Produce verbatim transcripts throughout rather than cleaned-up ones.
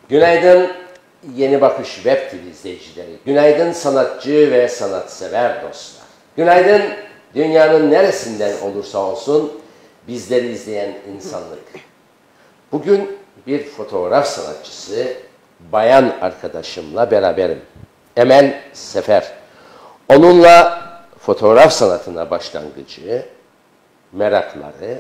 Günaydın Yeni Bakış Web T V izleyicileri. Günaydın sanatçı ve sanatsever dostlar. Günaydın dünyanın neresinden olursa olsun bizleri izleyen insanlık. Bugün bir fotoğraf sanatçısı, bayan arkadaşımla beraberim. Emel Sefer. Onunla fotoğraf sanatına başlangıcı, merakları,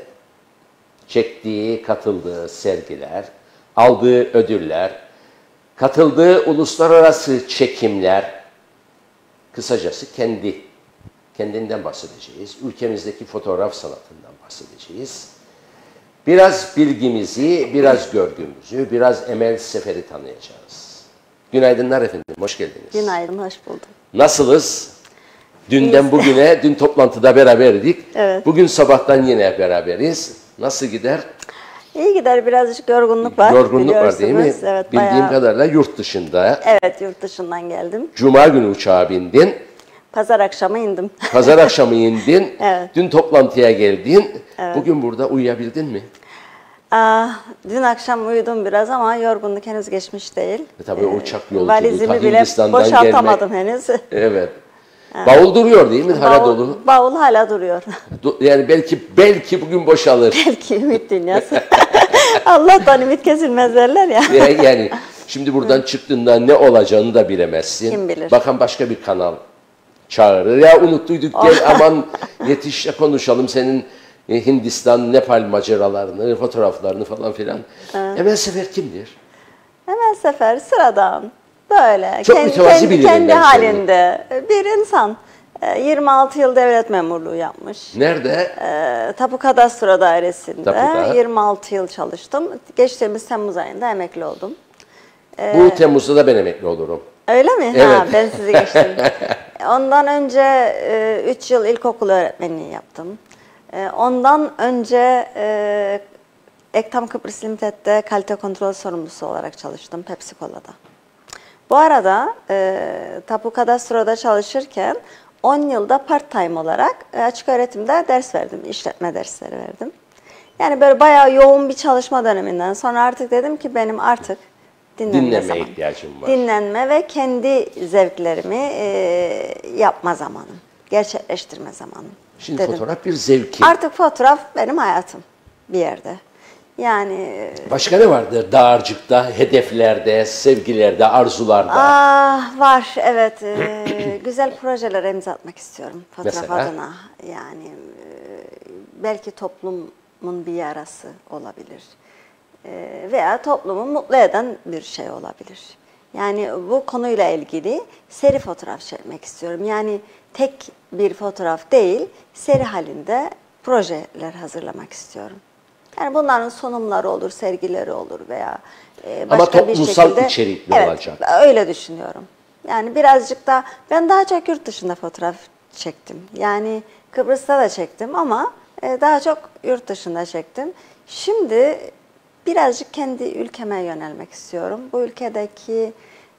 çektiği, katıldığı sergiler, aldığı ödüller, katıldığı uluslararası çekimler, kısacası kendi, kendinden bahsedeceğiz. Ülkemizdeki fotoğraf sanatından bahsedeceğiz. Biraz bilgimizi, biraz görgümüzü, biraz Emel Sefer'i tanıyacağız. Günaydınlar efendim, hoş geldiniz. Günaydın, hoş buldum. Nasılız? Dünden bugüne, dün toplantıda beraberdik. Evet. Bugün sabahtan yine beraberiz. Nasıl gider? İyi gider, birazcık yorgunluk var. Yorgunluk var değil mi? Evet, Bildiğim bayağı... kadarıyla yurt dışında. Evet, yurt dışından geldim. Cuma günü uçağa bindin. Pazar akşamı indim. Pazar akşamı indin. Evet. Dün toplantıya geldin. Evet. Bugün burada uyuyabildin mi? Aa, dün akşam uyudum biraz ama yorgunluk henüz geçmiş değil. E tabii ee, uçak yolculuğu. Valizimi bile boşaltamadım gelmek. henüz. Evet. Evet. Bavul duruyor değil mi? Hala bavul, dolu. Bavul hala duruyor. Yani belki belki bugün boşalır. Belki ümit dünyası. Allah'tan ümit kesilmez derler ya. Yani şimdi buradan çıktığında ne olacağını da bilemezsin. Kim bilir? Bakan başka bir kanal çağırır. Ya unuttuyduk gel aman yetiş de konuşalım senin Hindistan, Nepal maceralarını, fotoğraflarını falan filan. Evet. Emel Sefer kimdir? Emel Sefer sıradan. Böyle çok kendi, mütevazi kendi, kendi halinde seni. bir insan. yirmi altı yıl devlet memurluğu yapmış. Nerede? E, Tapu Kadastro Dairesi'nde Tapuda. yirmi altı yıl çalıştım. Geçtiğimiz Temmuz ayında emekli oldum. E, Bu Temmuz'da da ben emekli olurum. Öyle mi? Evet. Ha, ben sizi geçtim. Ondan önce üç yıl ilkokul öğretmenliği yaptım. E, ondan önce e, Ektam Kıbrıs Limited'de kalite kontrol sorumlusu olarak çalıştım Pepsi Cola'da. Bu arada e, Tapu Kadastro'da çalışırken on yılda part time olarak e, açık öğretimde ders verdim, işletme dersleri verdim. Yani böyle bayağı yoğun bir çalışma döneminden sonra artık dedim ki benim artık dinlenme, dinlenme zamanım. ihtiyacım var. Dinlenme ve kendi zevklerimi e, yapma zamanım, gerçekleştirme zamanım. Şimdi dedim. Fotoğraf bir zevki. Artık fotoğraf benim hayatım bir yerde. Yani başka ne vardır dağarcıkta, hedeflerde, sevgilerde, arzularda? Ah, var evet. Ee, güzel projelere imza atmak istiyorum fotoğraf Mesela? adına. Yani e, belki toplumun bir yarası olabilir. E, veya toplumu mutlu eden bir şey olabilir. Yani bu konuyla ilgili seri fotoğraf çekmek istiyorum. Yani tek bir fotoğraf değil, seri halinde projeler hazırlamak istiyorum. Yani bunların sunumları olur, sergileri olur veya başka Ama toplumsal bir şekilde, içerikli evet, olacak. Öyle düşünüyorum. Yani birazcık da ben daha çok yurt dışında fotoğraf çektim. Yani Kıbrıs'ta da çektim ama daha çok yurt dışında çektim. Şimdi birazcık kendi ülkeme yönelmek istiyorum. Bu ülkedeki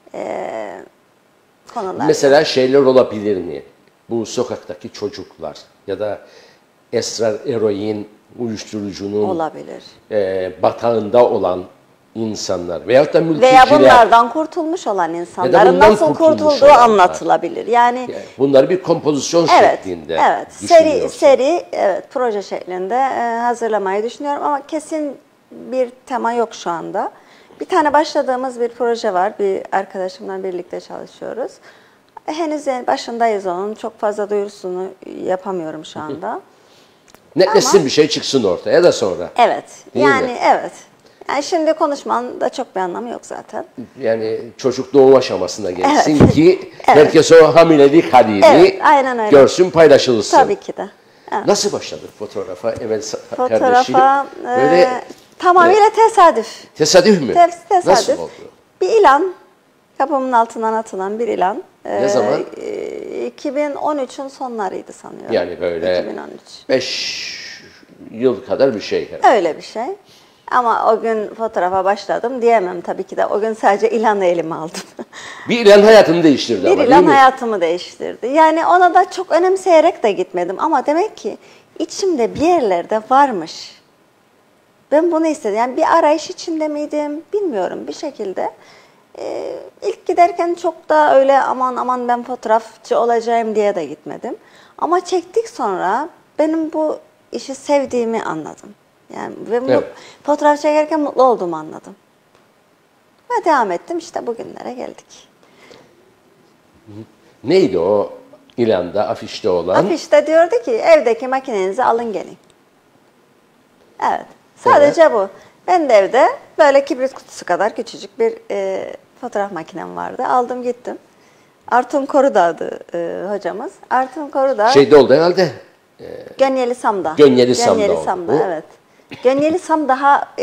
e, konular. Mesela şeyler olabilir mi? Bu sokaktaki çocuklar ya da esrar, eroin, uyuşturucunun olabilir. E, batağında olan insanlar veyahut da mülteciler. Veya bunlardan kurtulmuş olan insanların nasıl kurtulduğu anlatılabilir. Yani, yani bunları bir kompozisyon evet, şeklinde evet, seri seri evet proje şeklinde e, hazırlamayı düşünüyorum ama kesin bir tema yok şu anda. Bir tane başladığımız bir proje var. Bir arkadaşımla birlikte çalışıyoruz. Henüz yani başındayız onun. Çok fazla duyurusunu yapamıyorum şu anda. Netleşsin bir şey çıksın ortaya da sonra. Evet. Değil yani mi? evet. Yani şimdi konuşmanın da çok bir anlamı yok zaten. Yani çocuk doğum aşamasına gelsin evet. ki evet. herkes o hamilelik halini evet, aynen öyle. görsün, paylaşılsın. Tabii ki de. Evet. Nasıl başladık fotoğrafa Emel fotoğrafa, kardeşiyle? Böyle e, tamamıyla e, tesadüf. Tesadüf mü? Te tesadüf. Nasıl oldu? Bir ilan, kapımın altından atılan bir ilan. Ne e, zaman? E, iki bin on üçün sonlarıydı sanıyorum. Yani böyle iki bin on üç. beş yıl kadar bir şey. Herhalde. Öyle bir şey. Ama o gün fotoğrafa başladım diyemem tabii ki de. O gün sadece ilanı elime aldım. Bir ilan hayatını değiştirdi bir ama ilan değil mi? hayatımı değiştirdi. Yani ona da çok önemseyerek de gitmedim. Ama demek ki içimde bir yerlerde varmış. Ben bunu istedim. Yani bir arayış içinde miydim bilmiyorum bir şekilde. Ee, ilk giderken çok da öyle aman aman ben fotoğrafçı olacağım diye de gitmedim. Ama çektik sonra benim bu işi sevdiğimi anladım. Yani ve Evet. fotoğraf çekerken mutlu olduğumu anladım. Ve devam ettim işte bugünlere geldik. Neydi o ilanda, afişte olan? Afişte diyordu ki evdeki makinenizi alın gelin. Evet. Sadece evet. bu. Ben de evde böyle kibrit kutusu kadar küçücük bir e, fotoğraf makinem vardı. Aldım gittim. Artun Korudağ'dı e, hocamız. Artun Korudağ. Şeyde oldu herhalde. E, Gönyeli Sam'da. Gönyeli Sam'da Gönyeli oldu. Sam'da, evet. Gönyeli Sam daha e,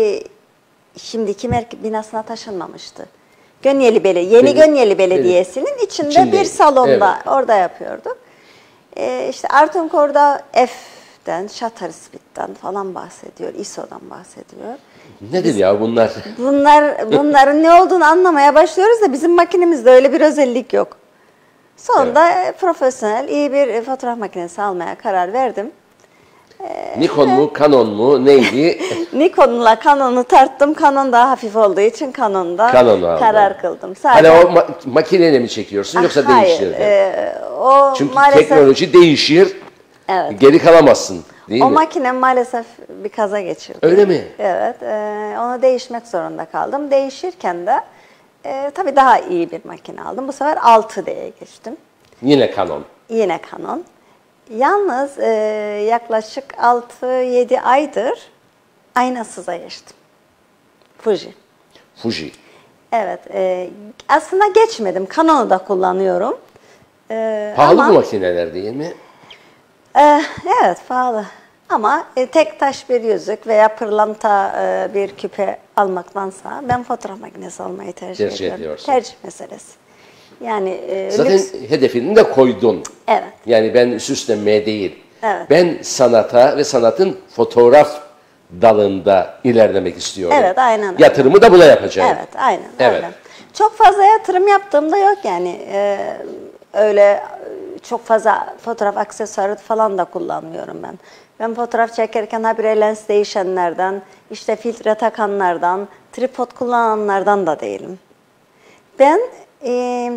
şimdiki merkez binasına taşınmamıştı. Gönyeli Bele, Yeni Beli, Gönyeli Belediyesi'nin içinde içindeydi. Bir salonda evet. orada yapıyorduk. E, işte Artun Korudağ F'den, Shutter Speed'den falan bahsediyor, I S O'dan bahsediyor. Nedir Biz, ya bunlar? Bunlar bunların ne olduğunu anlamaya başlıyoruz da bizim makinemizde öyle bir özellik yok. Sonunda evet. profesyonel iyi bir fotoğraf makinesi almaya karar verdim. Ee, Nikon mu, Canon mu, neydi? Nikon'la Canon'u tarttım. Canon daha hafif olduğu için Canon'da Canon karar aldım. kıldım. Sadece... Hani o ma makineyle mi çekiyorsun yoksa ah, değiştirdin? Hayır. E, o Çünkü maalesef... teknoloji değişir, evet. geri kalamazsın değil o mi? O makinem maalesef bir kaza geçirdi. Öyle mi? Evet. E, onu değişmek zorunda kaldım. Değişirken de e, tabii daha iyi bir makine aldım. Bu sefer altı D'ye geçtim. Yine Canon. Yine Canon. Yalnız e, yaklaşık altı yedi aydır aynasıza geçtim. Fuji. Fuji. Evet. E, aslında geçmedim. Canon'u da kullanıyorum. E, pahalı ama, bu makineler değil mi? E, evet pahalı. Ama e, tek taş bir yüzük veya pırlanta e, bir küpe almaktansa ben fotoğraf makinesi almayı tercih, tercih ediyorum. Ediyorsun. Tercih meselesi. Yani e, zaten lüks... hedefini de koydun. Evet. Yani ben süslenmeye değil. Evet. Ben sanata ve sanatın fotoğraf dalında ilerlemek istiyorum. Evet, aynen öyle. Yatırımı da buna yapacağım. Evet, aynen evet. öyle. Çok fazla yatırım yaptığımda yok yani. Ee, öyle çok fazla fotoğraf aksesuarı falan da kullanmıyorum ben. Ben fotoğraf çekerken habire lens değişenlerden, işte filtre takanlardan, tripod kullananlardan da değilim. Ben e,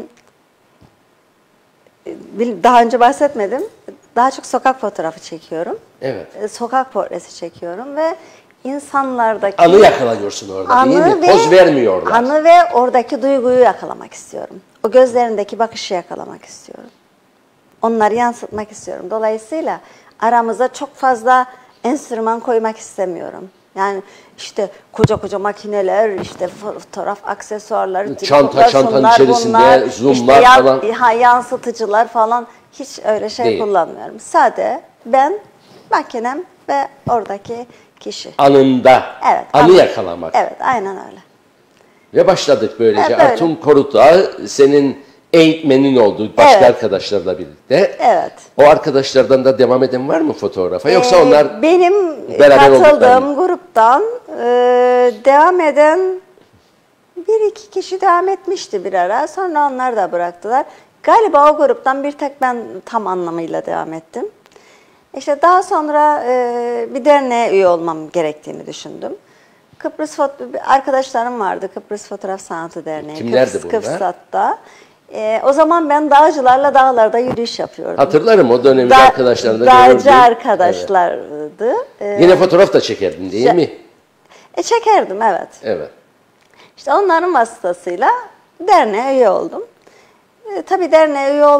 daha önce bahsetmedim. Daha çok sokak fotoğrafı çekiyorum. Evet. Sokak portresi çekiyorum ve insanlardaki... Anı yakalıyorsun orada değil mi? Ve, poz vermiyorlar. Anı ve oradaki duyguyu yakalamak istiyorum. O gözlerindeki bakışı yakalamak istiyorum. Onları yansıtmak istiyorum. Dolayısıyla aramıza çok fazla enstrüman koymak istemiyorum. Yani işte koca koca makineler, işte fotoğraf aksesuarları, çanta çantanın şunlar, içerisinde bunlar, zoomlar işte yan, falan. Ha, yansıtıcılar falan hiç öyle şey Değil. kullanmıyorum. Sade ben, makinem ve oradaki kişi. Anında. Evet. Anı anı. yakalamak. Evet, aynen öyle. Ve başladık böylece. Evet, Artun Korudağ senin eğitmenin oldu başka evet. arkadaşlarla birlikte. Evet. O arkadaşlardan da devam eden var mı fotoğrafa? Yoksa ee, onlar benim katıldığım gruptan e, devam eden bir iki kişi devam etmişti bir ara. Sonra onlar da bıraktılar. Galiba o gruptan bir tek ben tam anlamıyla devam ettim. İşte daha sonra e, bir derneğe üye olmam gerektiğini düşündüm. Kıbrıs arkadaşlarım vardı. Kıbrıs Fotoğraf Sanatı Derneği. Kimlerdi Kıbrıs, bunlar? Kıbrıs'ta. Ee, o zaman ben dağcılarla dağlarda yürüyüş yapıyordum. Hatırlarım o dönemde da, arkadaşlarını dağcı görürdüm. Dağcı arkadaşlardı. Evet. Ee, Yine fotoğraf da çekerdin değil mi? E, çekerdim evet. Evet. İşte onların vasıtasıyla derneğe üye oldum. E, tabii derneğe üye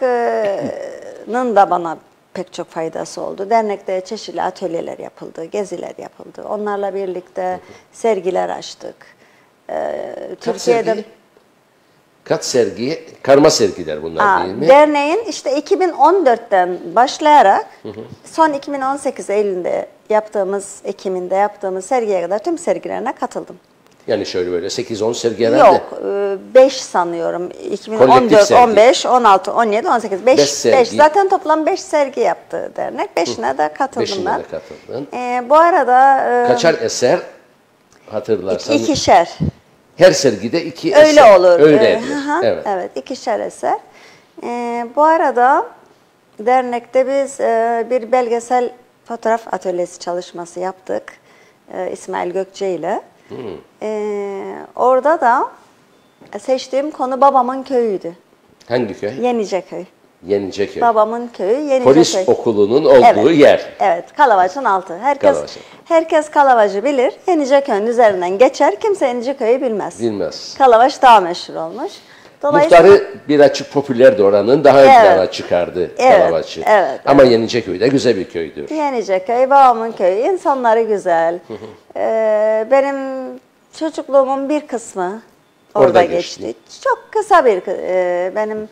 olmanın da bana pek çok faydası oldu. Dernekte çeşitli atölyeler yapıldı, geziler yapıldı. Onlarla birlikte sergiler açtık. Ee, Türkiye'de sergi? Kaç sergi? Karma sergiler bunlar Aa, değil mi? Derneğin işte iki bin on dörtten başlayarak hı hı. son iki bin on sekiz Eylül'de yaptığımız, Ekim'inde yaptığımız sergiye kadar tüm sergilerine katıldım. Yani şöyle böyle sekiz on sergi herhalde. Yok, beş sanıyorum. iki bin on dört, on beş, on altı, on yedi, on sekiz, beş, beş. Zaten toplam beş sergi yaptı dernek. beşine de katıldım Beşine ben. de katıldın. Ee, bu arada... E, Kaçar eser hatırlarsan? İki, ikişer. Her sergide iki Öyle eser. olur. Öyle ee, evet. evet, ikişer eser. Ee, bu arada dernekte biz e, bir belgesel fotoğraf atölyesi çalışması yaptık. e, İsmail Gökçe ile. Hmm. E, orada da seçtiğim konu babamın köyüydü. Hangi köy? Yeniceköy. Yeniceköy. Babamın köyü Yeniceköy. Polis okulunun olduğu evet, yer. Evet, Kalavac'ın altı. Herkes Kalavacı. herkes Kalavac'ı bilir. Yeniceköy'ün üzerinden geçer. Kimse Yeniceköy'ü bilmez. Bilmez. Kalavaç daha meşhur olmuş. Muhtarı bir açık popülerdi oranın. Daha ön Evet. plana çıkardı Evet, Kalavacı. evet, Ama evet. Yeniceköy de güzel bir köydür. Yeniceköy, babamın köyü. İnsanları güzel. ee, benim çocukluğumun bir kısmı orada, Orada geçti. geçti. Çok kısa bir, e, benim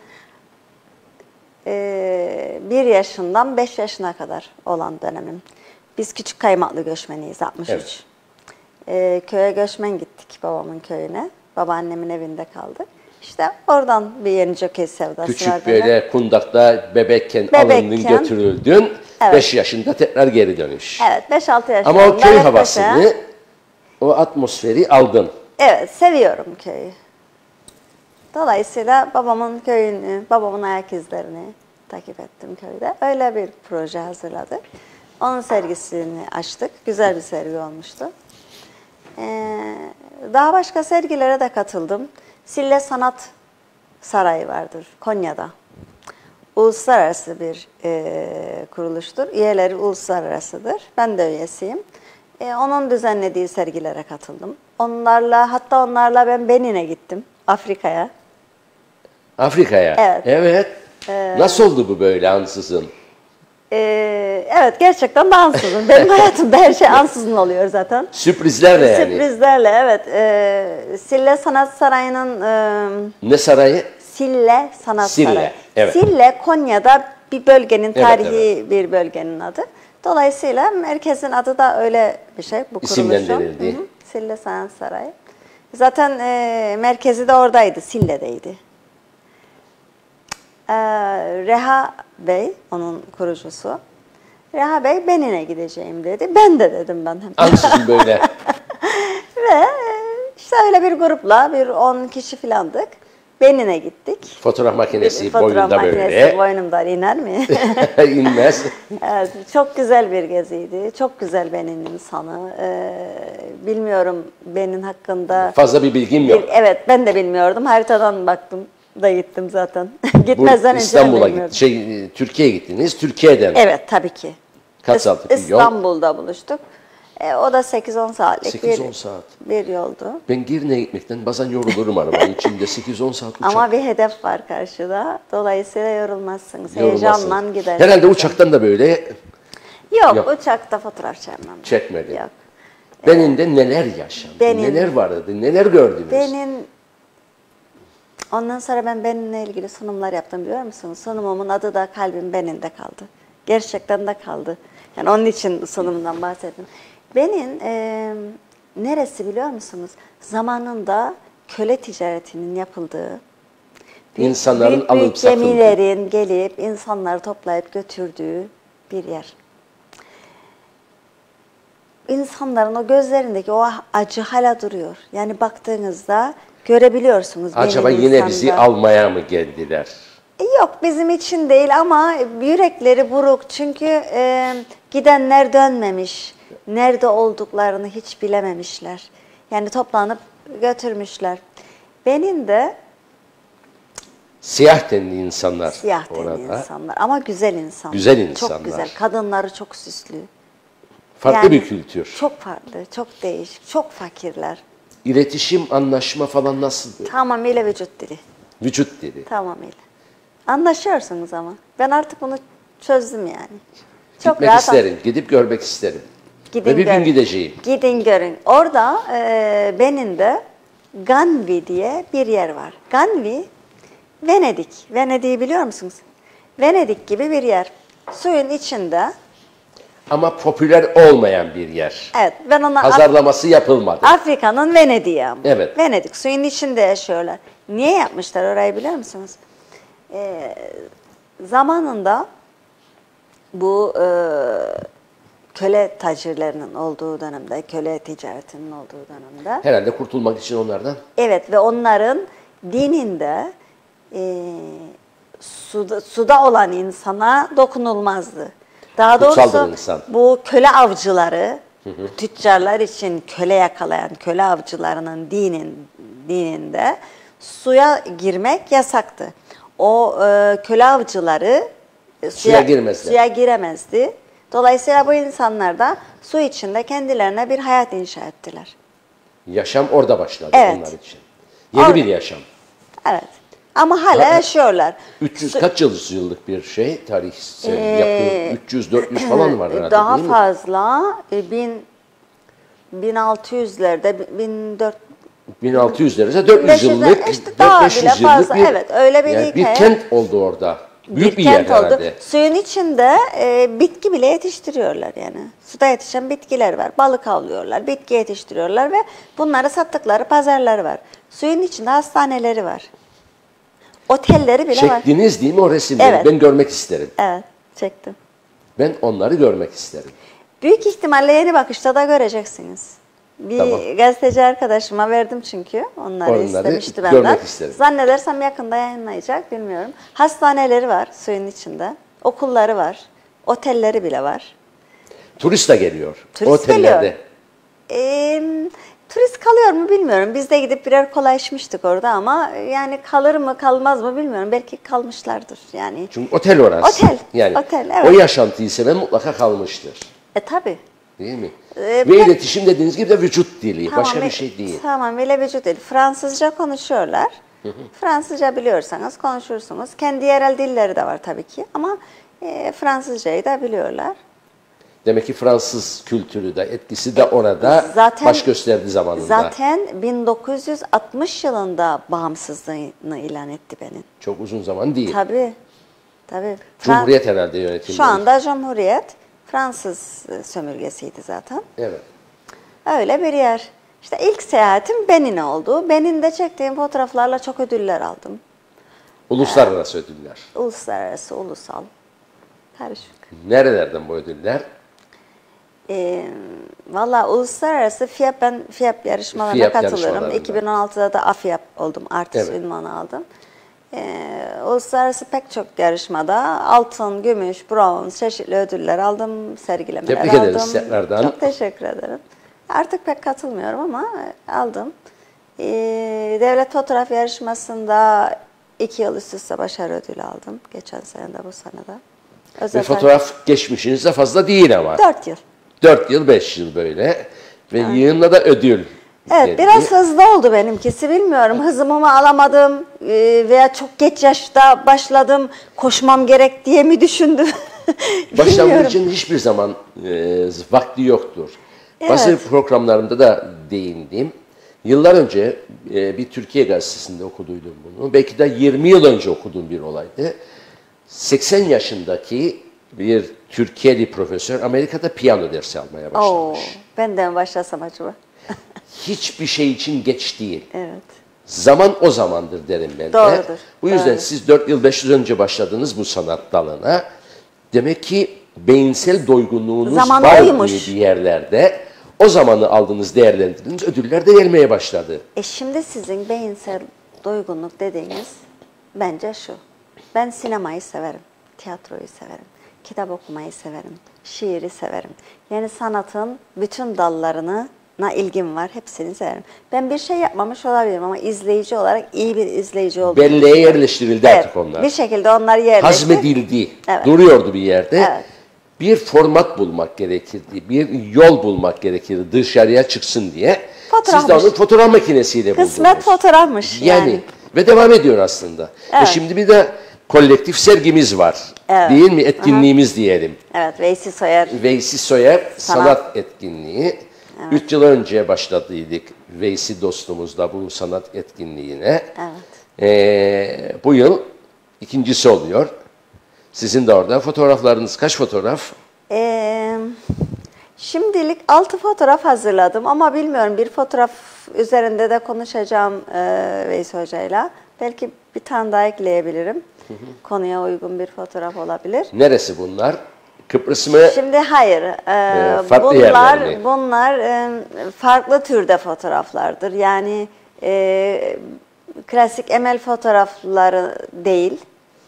e, bir yaşından beş yaşına kadar olan dönemim. Biz küçük kaymaklı göçmeniyiz, altmış üç. Evet. E, köye göçmen gittik babamın köyüne. Babaannemin evinde kaldık. İşte oradan bir Yeniceköy sevdası Küçük var. böyle kundakta bebekken, Bebekken, alındın götürüldün. evet. beş yaşında tekrar geri dönüş. Evet, beş altı yaşlarında. Ama o köy evet, havasını, beşe. o atmosferi aldın. Evet, seviyorum köyü. Dolayısıyla babamın köyünü, babamın ayak izlerini takip ettim köyde. Öyle bir proje hazırladık. Onun sergisini açtık. Güzel bir sergi olmuştu. Ee, daha başka sergilere de katıldım. Sille Sanat Sarayı vardır Konya'da. Uluslararası bir e, kuruluştur. Üyeleri uluslararasıdır. Ben de üyesiyim. E, onun düzenlediği sergilere katıldım. Onlarla, hatta onlarla ben Benin'e gittim. Afrika'ya. Afrika'ya. Evet. Evet. Nasıl oldu bu böyle ansızın? Ee, evet, gerçekten de ansızın. Benim hayatımda her şey ansızın oluyor zaten. Sürprizlerle yani. Sürprizlerle, evet. Ee, Sille Sanat Sarayı'nın... E, Ne sarayı? Sille Sanat Sille, Sarayı. evet. Sille, Konya'da bir bölgenin, Evet, tarihi evet. bir bölgenin adı. Dolayısıyla merkezin adı da öyle bir şey. Bu kuruluşun. İsimlendirildi. Hı hı. Sille Sanat Sarayı. Zaten e, merkezi de oradaydı, Sille'deydi. Ee, Reha Bey, onun kurucusu. Reha Bey, Benin'e gideceğim dedi. Ben de dedim ben hemen. Ansızın böyle. Ve işte öyle bir grupla, bir on kişi filandık. Benin'e gittik. Fotoğraf makinesi Fotoğraf boyunda makinesi böyle. boynumdan iner mi? İnmez. Evet, çok güzel bir geziydi. Çok güzel Benin insanı. Ee, bilmiyorum Benin hakkında. Fazla bir bilgim yok. Bir, evet, ben de bilmiyordum. Haritadan baktım da gittim zaten. Gitmezden Bu önce İstanbul'a bilmiyordum. gittiniz. Şey, Türkiye'ye gittiniz. Türkiye'den. Evet, tabii ki. Kaç İs- saatlik bir yol? İstanbul'da buluştuk. E, o da sekiz on saatlik sekiz bir, on saat. bir yoldu. Ben Girne'ye gitmekten bazen yorulurum arabanın içinde. sekiz on saat uçak. Ama bir hedef var karşıda. Dolayısıyla yorulmazsınız. Yorulmazsınız. Heyecanla gidersiniz. Herhalde uçaktan da böyle Yok, Yok. uçakta fotoğraf çekmem. çekmedi. Yok. Benin'de neler yaşandı? Benin- Neler vardı? Neler gördünüz? Benim ondan sonra ben Benin'le ilgili sunumlar yaptım, biliyor musunuz? Sunumumun adı da Kalbim Benin'de kaldı. Gerçekten de kaldı. Yani onun için sunumdan bahsettim. Benin e, neresi biliyor musunuz? Zamanında köle ticaretinin yapıldığı, büyük, İnsanların büyük, alıp büyük satıldığı. gemilerin gelip insanları toplayıp götürdüğü bir yer. İnsanların o gözlerindeki o acı hala duruyor. Yani baktığınızda görebiliyorsunuz. Acaba Benim yine insanda. bizi almaya mı geldiler? E, Yok, bizim için değil ama yürekleri buruk. Çünkü e, gidenler dönmemiş. Nerede olduklarını hiç bilememişler. Yani toplanıp götürmüşler. Benim de Siyah tenli insanlar siyah tenli orada. insanlar ama güzel insanlar. Güzel insanlar. Çok güzel. Kadınları çok süslü. Farklı Yani bir kültür. Çok farklı, çok değişik, çok fakirler. İletişim, anlaşma falan nasıl? Tamamıyla vücut dili. Vücut dili. Tamamıyla. Anlaşıyorsunuz ama. Ben artık bunu çözdüm yani. Çok Gitmek rahat isterim. Gidip görmek isterim. Gidin Ve bir görün. gün gideceğim. Gidin görün. Orada e, Benin'de Ganvi diye bir yer var. Ganvi, Venedik. Venedik'i biliyor musunuz? Venedik gibi bir yer. Suyun içinde. Ama popüler olmayan bir yer. Evet, ben ona Af- Pazarlaması yapılmadı. Afrika'nın Venedik'i ama. Evet. Venedik suyun içinde yaşıyorlar. Niye yapmışlar orayı biliyor musunuz? Ee, zamanında bu e, köle tacirlerinin olduğu dönemde, köle ticaretinin olduğu dönemde. Herhalde kurtulmak için onlardan. Evet, ve onların dininde e, suda, suda olan insana dokunulmazdı. Daha Kutsaldır doğrusu insan. bu köle avcıları tüccarlar için köle yakalayan köle avcılarının dinin dininde suya girmek yasaktı. O e, köle avcıları e, suya, Suya girmezler. suya giremezdi. Dolayısıyla bu insanlar da su içinde kendilerine bir hayat inşa ettiler. Yaşam orada başladı Evet. onlar için. Yeni Orada. bir yaşam. Evet. Ama hala yaşıyorlar. üç yüz Su- kaç yıl yıllık bir şey tarihsel Ee, yapı üç yüz dört yüz falan var herhalde Daha değil mi? fazla e, bin bin altı yüzlerde bin dört bin altı yüz derece dört yüz beş yüz yıllık, işte daha beş yüz bile yıllık fazla. bir, Evet, öyle bir yani bir hikaye. kent oldu orada. Büyük bir, yer kent oldu. herhalde. Suyun içinde e, bitki bile yetiştiriyorlar yani. Suda yetişen bitkiler var. Balık avlıyorlar, bitki yetiştiriyorlar ve bunları sattıkları pazarları var. Suyun içinde hastaneleri var. Otelleri bile var. Çektiniz değil mi o resimleri? Evet. Ben görmek isterim. Evet, çektim. Ben onları görmek isterim. Büyük ihtimalle Yeni Bakış'ta da göreceksiniz. Bir Tamam. gazeteci arkadaşıma verdim çünkü. Onları, Onları istemişti görmek benden. isterim. Zannedersem yakında yayınlayacak, bilmiyorum. Hastaneleri var suyun içinde. Okulları var. Otelleri bile var. Turist de geliyor. Turist Otellerde. geliyor. Ee, turist kalıyor mu bilmiyorum. Biz de gidip birer kola içmiştik orada ama yani kalır mı kalmaz mı bilmiyorum. Belki kalmışlardır yani. Çünkü otel orası. Otel, Yani otel, evet. o yaşantıyı seven mutlaka kalmıştır. E tabi. Değil mi? Ee, Ve ben- iletişim dediğiniz gibi de vücut dili. Başka Tamam, bir şey değil. Tamamıyla vücut dili. Fransızca konuşuyorlar. Fransızca biliyorsanız konuşursunuz. Kendi yerel dilleri de var tabii ki ama e, Fransızcayı da biliyorlar. Demek ki Fransız kültürü de etkisi de orada Zaten- baş gösterdi zamanında. Zaten bin dokuz yüz altmış yılında bağımsızlığını ilan etti Benin. Çok uzun zaman değil. Tabii. Tabii. Fran- Cumhuriyet herhalde yönetimde. Şu anda Cumhuriyet Fransız e, sömürgesiydi zaten. Evet. Öyle bir yer. İşte ilk seyahatim Benin'e oldu. Benin'de çektiğim fotoğraflarla çok ödüller aldım. Uluslararası ödüller. Uluslararası, ulusal. Karışık. Nerelerden bu ödüller? E, Valla uluslararası FİAP, ben FİAP yarışmalarına FİAP katılırım. yarışmalarında. iki bin on altıda da AFİAP oldum. Artist Evet. ünvanı aldım. E, uluslararası pek çok yarışmada altın, gümüş, bronz, çeşitli ödüller aldım. Sergilemeler Tebrik aldım. ederiz tekrardan. Çok teşekkür ederim. Artık pek katılmıyorum ama aldım. E, devlet fotoğraf yarışmasında iki yıl üst üste başarı ödülü aldım. Geçen sene de bu sene de. Ve Özel fotoğraf geçmişiniz de fazla değil ama. dört yıl. Dört yıl, beş yıl böyle. Ve yığınla da ödül. Evet, geldi. biraz hızlı oldu benimkisi, bilmiyorum. Hızımı mı alamadım e, veya çok geç yaşta başladım, koşmam gerek diye mi düşündüm? Başlangıç Bilmiyorum. için hiçbir zaman e, vakti yoktur. Evet. Bazı programlarımda da değindim. Yıllar önce e, bir Türkiye gazetesinde okuduydum bunu. Belki de yirmi yıl önce okuduğum bir olaydı. seksen yaşındaki bir Türkiye'li profesör Amerika'da piyano dersi almaya Oo, başlamış. ben de mi başlasam acaba? Hiçbir şey için geç değil. Evet. Zaman o zamandır derim ben de. Doğrudur, Bu yüzden doğru. siz dört yıl beş yıl önce başladınız bu sanat dalına. Demek ki beyinsel doygunluğunuz Zaman var oymuş. diye bir yerlerde o zamanı aldınız, değerlendirdiniz. Ödüller de gelmeye başladı. E şimdi sizin beyinsel doygunluk dediğiniz bence şu. Ben sinemayı severim, tiyatroyu severim, kitap okumayı severim, şiiri severim. Yani sanatın bütün dallarına ilgim var, hepsini severim. Ben bir şey yapmamış olabilirim ama izleyici olarak iyi bir izleyici olduğumu Belleğe düşünüyorum. yerleştirildi Evet, artık onlar. bir şekilde onlar yerleşti. Hazmedildi, Evet. duruyordu bir yerde. Evet. Bir format bulmak gerekirdi, bir yol bulmak gerekirdi dışarıya çıksın diye. Siz de Fotoğrafmış. onu fotoğraf makinesiyle buldunuz. Kısmet fotoğrafmış Yani, yani. ve devam ediyor aslında. Ve Evet. şimdi bir de kolektif sergimiz var. Evet. Değil mi? Etkinliğimiz diyelim. Evet, Veysi Soyer. Veysi Soyer sanat, Sanat. etkinliği. Üç yıl önce başladıydık Veysi dostumuzla bu sanat etkinliğine. Evet. Ee, bu yıl ikincisi oluyor. Sizin de orada fotoğraflarınız kaç fotoğraf? Ee, şimdilik altı fotoğraf hazırladım ama bilmiyorum, bir fotoğraf üzerinde de konuşacağım e, Veysi Hoca'yla. Belki bir tane daha ekleyebilirim. Konuya uygun bir fotoğraf olabilir. Neresi bunlar? Kıbrıs mı? Şimdi hayır, e, Ee, farklı yerler bunlar mi? bunlar e, farklı türde fotoğraflardır. Yani e, klasik emel fotoğrafları değil.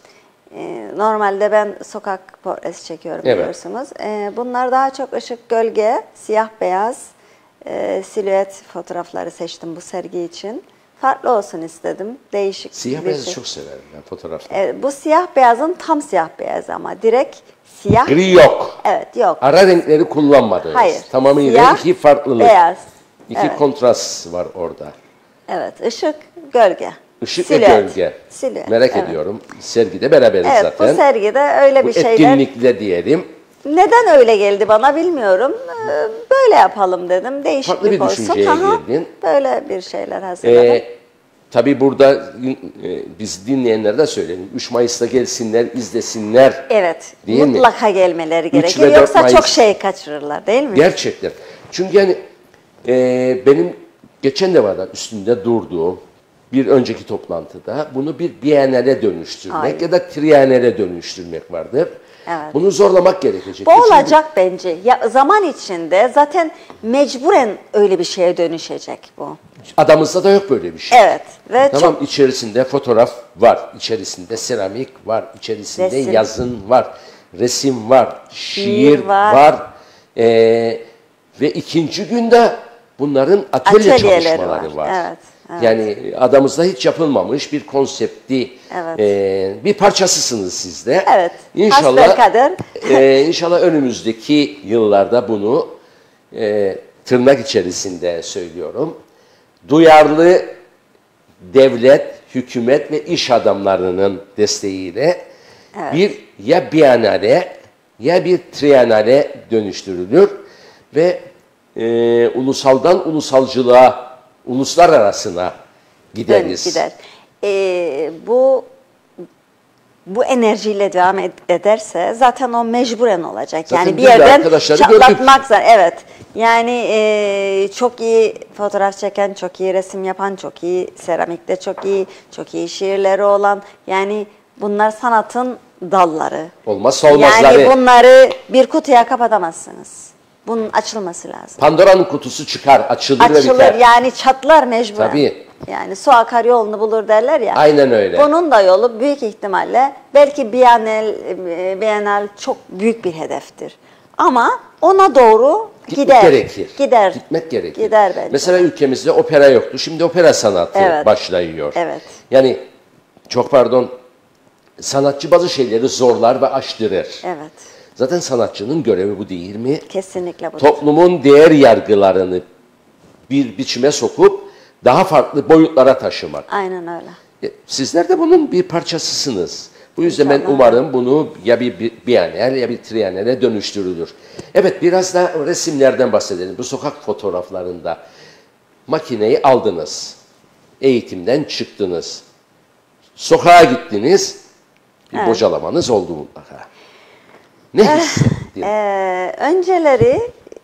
E, normalde ben sokak portresi çekiyorum Evet. biliyorsunuz. E, bunlar daha çok ışık, gölge, siyah beyaz, e, silüet fotoğrafları seçtim bu sergi için. Farklı olsun istedim. Değişik Siyah bir beyazı şey. çok severim ben fotoğrafta. E, bu siyah beyazın tam siyah beyazı ama direkt siyah. Gri yok. Evet, yok. Ara renkleri kullanmadınız. Hayır. Tamamıyla Siyah, iki farklılık. beyaz. İki Evet. kontrast var orada. Evet, ışık, gölge. Işık Silüet. ve gölge. Silüet, Merak evet. ediyorum. Sergide beraberiz Evet, zaten. bu sergide öyle Bu bir şeyler. etkinlikle diyelim. Neden öyle geldi bana bilmiyorum. Ee, Böyle yapalım dedim. Değişiklik Farklı bir olsun. düşünceye Aha, girdin. Böyle bir şeyler hazırladım. Ee, tabii burada e, biz dinleyenlere de söyleyelim. üç Mayıs'ta gelsinler, izlesinler. Evet, Değil mi? mutlaka gelmeleri üç gerekir. ve dört Yoksa Mayıs. çok şey kaçırırlar değil mi? Gerçekten. Çünkü yani e, benim geçen defadan üstünde durduğum bir önceki toplantıda bunu bir bienale dönüştürmek Aynen. ya da trienale dönüştürmek vardır. Evet. Bunu zorlamak gerekecek. Bu olacak bence. Ya, zaman içinde zaten mecburen öyle bir şeye dönüşecek bu. Adamızda da yok böyle bir şey. Evet. Ve Tamam, çok içerisinde fotoğraf var, içerisinde seramik var, içerisinde Resim. yazın var, resim var, şiir, Şiir var. var. Ee, ve ikinci günde bunların atölye Atölyeleri çalışmaları var. var. Evet, evet. Yani adamızda hiç yapılmamış bir konsepti, Evet. e, bir parçasısınız siz de. Evet. İnşallah, Hasbelkader. e, inşallah önümüzdeki yıllarda bunu e, tırnak içerisinde söylüyorum. Duyarlı devlet, hükümet ve iş adamlarının desteğiyle bir ya bienale ya bir trienale dönüştürülür ve e, ulusaldan ulusalcılığa, uluslar arasına dön, gideriz. gider. Ee, bu bu enerjiyle devam ed- ederse zaten o mecburen olacak. Zaten Yani bir biz de yerden arkadaşları çatlatmak zor. Evet. Yani e, çok iyi fotoğraf çeken, çok iyi resim yapan, çok iyi seramikte çok iyi, çok iyi şiirleri olan. Yani bunlar sanatın dalları. Olmazsa olmazları. Yani bunları bir kutuya kapatamazsınız. Bunun açılması lazım. Pandora'nın kutusu çıkar, açılır, ve Açılır biter. yani çatlar mecburen. Tabii. Yani su akar yolunu bulur derler ya. Aynen öyle. Bunun da yolu büyük ihtimalle belki Bienal, e, Bienal çok büyük bir hedeftir. Ama ona doğru Gitmek gider. gerekir. Gider. Gitmek gerekir. Gider bence. Mesela ülkemizde opera yoktu. Şimdi opera sanatı Evet. başlıyor. Evet. Yani çok pardon, sanatçı bazı şeyleri zorlar ve aştırır. Evet. Zaten sanatçının görevi bu değil mi? Kesinlikle bu. Toplumun değer yargılarını bir biçime sokup daha farklı boyutlara taşımak. Aynen öyle. E, Sizler de bunun bir parçasısınız. Bu yüzden ben İnşallah. umarım bunu ya bir bir bienal ya bir trienale dönüştürülür. Evet, biraz da resimlerden bahsedelim. Bu sokak fotoğraflarında makineyi aldınız. Eğitimden çıktınız. Sokağa gittiniz. Bir Evet. bocalamanız oldu mutlaka. Ne hissettin? Ee, önceleri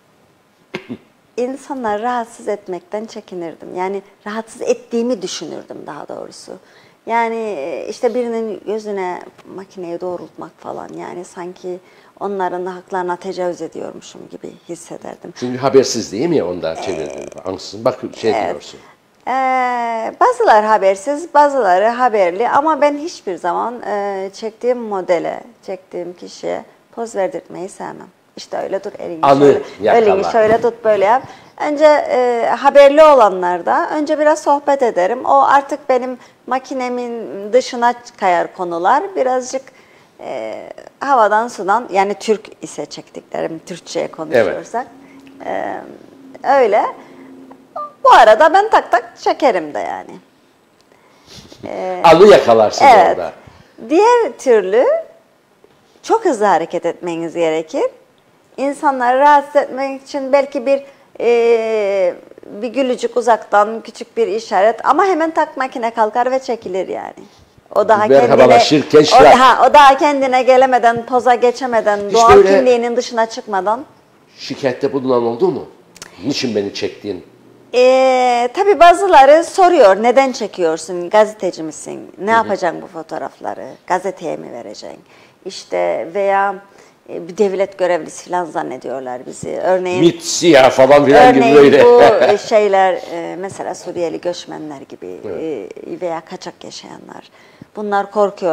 insanları rahatsız etmekten çekinirdim. Yani rahatsız ettiğimi düşünürdüm daha doğrusu. Yani e, işte birinin gözüne makineyi doğrultmak falan, yani sanki onların da haklarına tecavüz ediyormuşum gibi hissederdim. Çünkü habersiz değil mi ondan çevirdin? Ansızın bak şey diyorsun. Ee, bazıları habersiz, bazıları haberli ama ben hiçbir zaman e, çektiğim modele, çektiğim kişiye poz verdirtmeyi sevmem. İşte öyle dur, elini Anı şöyle, yakala. elini şöyle tut, böyle yap. Önce e, haberli olanlarda önce biraz sohbet ederim. O artık benim makinemin dışına kayar konular. Birazcık e, havadan sudan, yani Türk ise çektiklerim, Türkçe'ye konuşuyorsak. E, öyle. Bu arada ben tak tak çekerim de yani. Anı yakalarsın Evet. orada. Diğer türlü çok hızlı hareket etmeniz gerekir. İnsanları rahatsız etmek için belki bir e, bir gülücük uzaktan, küçük bir işaret, ama hemen tak makine kalkar ve çekilir yani. O daha kendine, Merhabalaşır o, gençler. daha, o daha kendine gelemeden, poza geçemeden, Hiç doğal böyle- kimliğinin dışına çıkmadan. Şikayette bulunan oldu mu? Niçin beni çektin? Ee, tabii bazıları soruyor, neden çekiyorsun, gazeteci misin, ne yapacaksın bu fotoğrafları, gazeteye mi vereceksin? İşte veya e, bir devlet görevlisi falan zannediyorlar bizi. Örneğin, Mit, siyah falan filan gibi örneğin böyle. bu e, şeyler e, mesela Suriyeli göçmenler gibi e, veya kaçak yaşayanlar, bunlar korkuyorlar.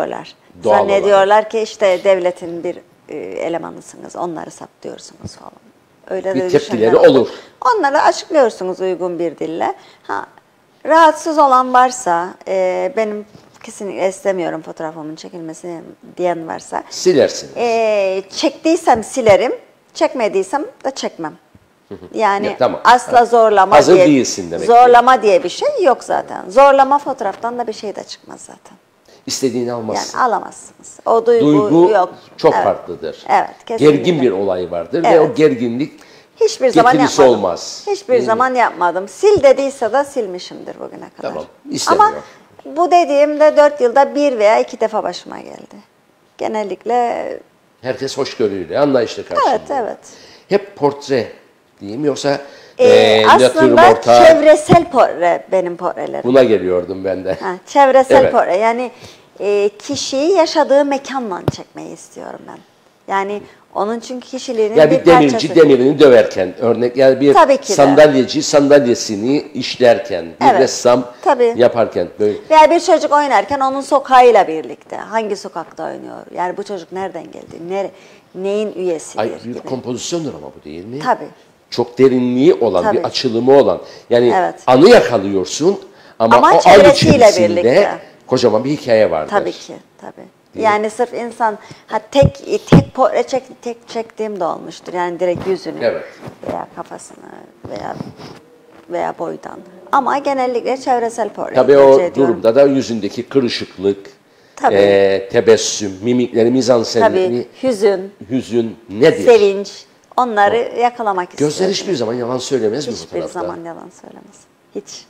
Doğal Zannediyorlar ki işte devletin bir e, elemanısınız, onları saplıyorsunuz falan. Öyle Bir de tepkileri düşünenler olur. Onları açıklıyorsunuz uygun bir dille. Ha, rahatsız olan varsa, e, benim kesinlikle istemiyorum fotoğrafımın çekilmesini diyen varsa, Silersiniz. e, çektiysem silerim, çekmediysem de çekmem. Yani Ya, tamam. asla zorlama Hazır diye, değilsin demek ki. zorlama diye bir şey yok zaten. Zorlama fotoğraftan da bir şey de çıkmaz zaten. İstediğini almazsın. Yani alamazsınız. O duygu, Duygu yok. çok Evet. farklıdır. Evet, kesinlikle. Gergin bir olay vardır ve Evet. o gerginlik Hiçbir zaman getirisi yapmadım. olmaz. Hiçbir Değil mi? zaman yapmadım. Sil dediyse de silmişimdir bugüne kadar. Tamam, istemiyor. Ama bu dediğimde dört yılda bir veya iki defa başıma geldi. Genellikle Herkes hoşgörüyle, anlayışla karşılıyor. evet, evet. Hep portre diyeyim yoksa Ee, e, aslında natürmorta, çevresel portre benim portrelerim. buna geliyordum ben de. Ha, çevresel Evet. portre. Yani e, kişiyi yaşadığı mekanla çekmeyi istiyorum ben. Yani onun çünkü kişiliğinin Ya bir bir demirci parçası. demirini döverken, örnek yani bir Tabii ki de. sandalyeci sandalyesini işlerken, bir Evet, ressam tabii. yaparken böyle Veya bir çocuk oynarken onun sokağıyla birlikte. Hangi sokakta oynuyor? Yani bu çocuk nereden geldi? Nere, neyin üyesidir? ay, bir gibi. kompozisyondur ama bu değil mi? Tabii. Çok derinliği olan, Tabii. bir açılımı olan. Yani Evet. anı yakalıyorsun ama, Ama o an çevresiyle içerisinde birlikte. kocaman bir hikaye vardır. Tabii ki, tabii. Yani sırf insan, ha tek tek portre çek, tek çektiğim de olmuştur. Yani direkt yüzünü Evet. veya kafasını veya veya boydan. Ama genellikle çevresel portre Tabii tercih o ediyorum. durumda da yüzündeki kırışıklık, Tabii. e, tebessüm, mimikleri, mizansenleri, Tabii, hüzün, hüzün nedir? sevinç, onları yakalamak istiyorum. Gözler hiçbir zaman yalan söylemez mi Hiçbir fotoğrafta? zaman yalan söylemez. Hiç.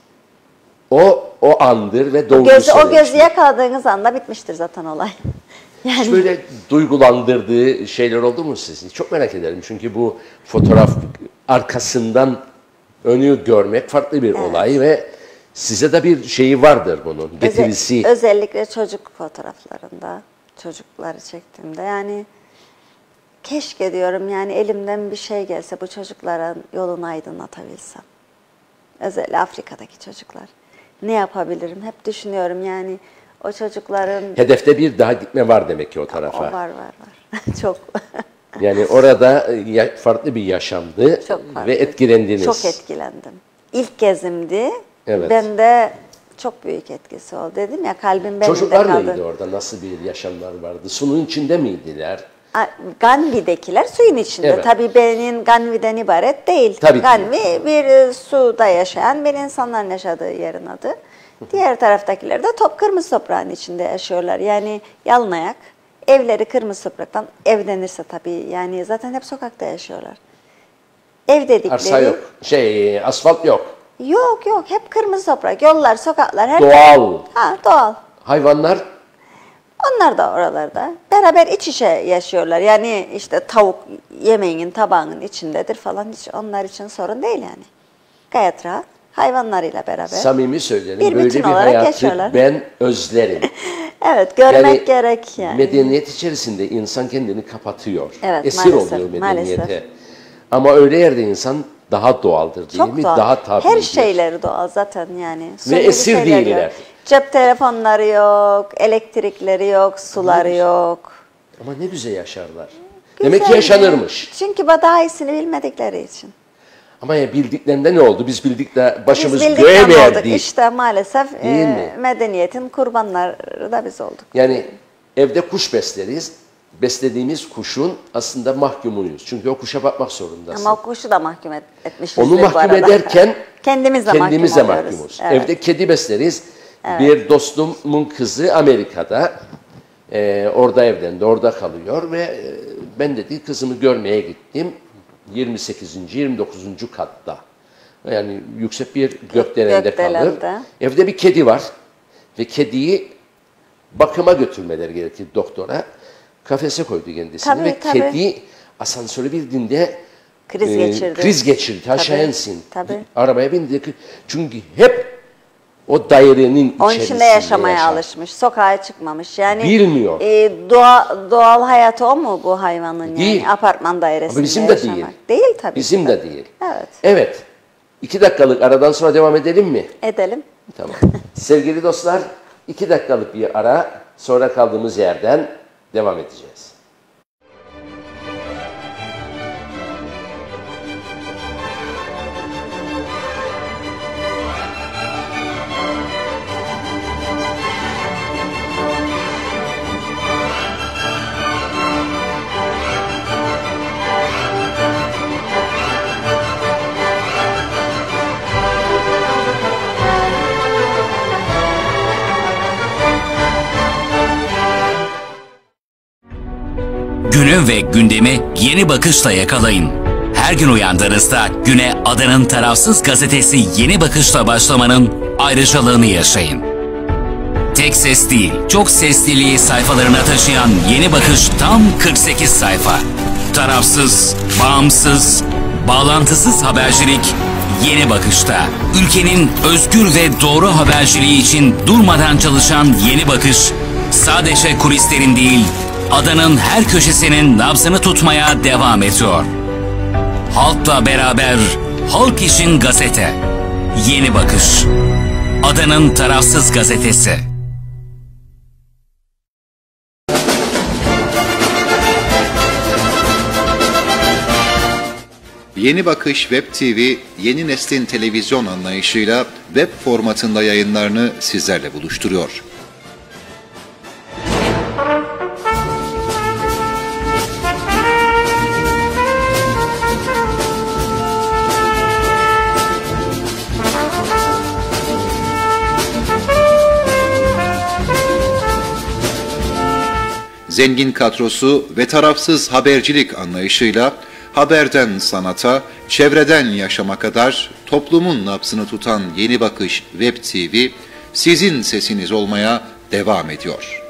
O o andır ve doğru Gözü, o söylemiş. gözü yakaladığınız anda bitmiştir zaten olay. Yani Hiç böyle duygulandırdığı şeyler oldu mu sizi? Çok merak ederim çünkü bu fotoğraf arkasından önü görmek farklı bir olay ve size de bir şeyi vardır bunun, öze- getirisi. özellikle çocuk fotoğraflarında, çocukları çektiğimde yani keşke diyorum yani elimden bir şey gelse bu çocukların yolunu aydınlatabilsem. Özellikle Afrika'daki çocuklar. Ne yapabilirim? Hep düşünüyorum yani o çocukların... Hedefte bir daha gitme var demek ki o O tarafa. var var var. Çok. Yani orada ya- farklı bir yaşamdı Çok farklı. ve etkilendiniz. Çok etkilendim. İlk gezimdi. Evet. Bende çok büyük etkisi oldu. Dedim ya kalbim benimde Çocuklar kaldı. neydi orada? Nasıl bir yaşamlar vardı? Sunun içinde miydiler? A- Ganvi'dekiler suyun içinde. Evet. Tabii benim Ganvi'den ibaret değil. Tabii ki. Ganvi bir e, suda yaşayan bir insanların yaşadığı yerin adı. Diğer taraftakiler de top kırmızı toprağın içinde yaşıyorlar. Yani yalnayak. Evleri kırmızı topraktan, ev denirse tabii yani zaten hep sokakta yaşıyorlar. Ev dedikleri... Arsa yok. Şey, asfalt yok. Yok yok hep kırmızı toprak. Yollar, sokaklar her Doğal. Ha doğal. Hayvanlar Onlar da oralarda. Beraber iç içe yaşıyorlar. Yani işte tavuk yemeğinin tabağının içindedir falan. Hiç onlar için sorun değil yani. Gayet rahat. Hayvanlarıyla beraber. samimi söylerim. Bir Böyle bütün bir olarak hayatı yaşıyorlar. ben özlerim. Evet görmek Yani gerek yani. medeniyet içerisinde insan kendini kapatıyor. Evet, Esir maalesef, oluyor medeniyete. maalesef. Ama öyle yerde insan daha doğaldır değil Çok mi? doğal. Daha tabii. Her şeyleri doğal zaten yani. Sonu bir esir şeyler değiller. yok. Cep telefonları yok, elektrikleri yok, suları yok. Ama ne güzel yaşarlar. Güzel Demek ki yaşanırmış. yani. Çünkü daha iyisini bilmedikleri için. Ama ya bildiklerinde ne oldu? Biz bildik de başımız biz göğe bildikten mi olduk. erdi? İşte maalesef Değil e, mi? medeniyetin kurbanları da biz olduk. Yani evde kuş besleriz. Beslediğimiz kuşun aslında mahkumuyuz. Çünkü o kuşa bakmak zorundasın. Ama o kuşu da mahkum et, etmişizdir Onu bu mahkum arada. ederken kendimiz de kendimiz de mahkum oluyoruz. mahkumuz. Evet. Evde kedi besleriz. Bir dostumun kızı Amerika'da. Ee, orada evlendi, orada kalıyor ve e, ben dedi kızımı görmeye gittim. yirmi sekizinci yirmi dokuzuncu katta. Yani yüksek bir gökdelende kalır. gökdelende. Evde bir kedi var ve kediyi bakıma götürmeleri gerekir doktora. Kafese koydu kendisini Tabii, ve tabii. kedi asansörü bindiğinde Kriz e, geçirdi. kriz geçirdi. Aşağı Tabii, insin. tabii. Arabaya bindi. Çünkü hep o dairenin Onun içerisinde içinde yaşamaya yaşar. alışmış, sokağa çıkmamış. Yani Bilmiyor. E, doğa, doğal hayatı o mu bu hayvanın yani? Değil. Apartman dairesinde Ama bizim de yaşamak. değil. Değil tabii. Bizim ki de değil. Evet. Evet. İki dakikalık aradan sonra devam edelim mi? Edelim. Tamam. Sevgili dostlar, iki dakikalık bir ara. Sonra kaldığımız yerden devam edeceğiz. Günü ve gündemi yeni bakışla yakalayın. Her gün uyandığınızda güne Adanın tarafsız gazetesi Yeni Bakış'la başlamanın ayrıcalığını yaşayın. Tek ses değil, çok sesliliği sayfalarına taşıyan Yeni Bakış tam kırk sekiz sayfa. Tarafsız, bağımsız, bağlantısız habercilik Yeni Bakış'ta. Ülkenin özgür ve doğru haberciliği için durmadan çalışan Yeni Bakış, sadece kulislerin değil, Adanın her köşesinin nabzını tutmaya devam ediyor. Halkla beraber, halk için gazete. Yeni Bakış. Adanın tarafsız gazetesi. Yeni Bakış Web T V, yeni neslin televizyon anlayışıyla web formatında yayınlarını sizlerle buluşturuyor. Zengin kadrosu ve tarafsız habercilik anlayışıyla haberden sanata, çevreden yaşama kadar toplumun nabzını tutan Yeni Bakış Web T V sizin sesiniz olmaya devam ediyor.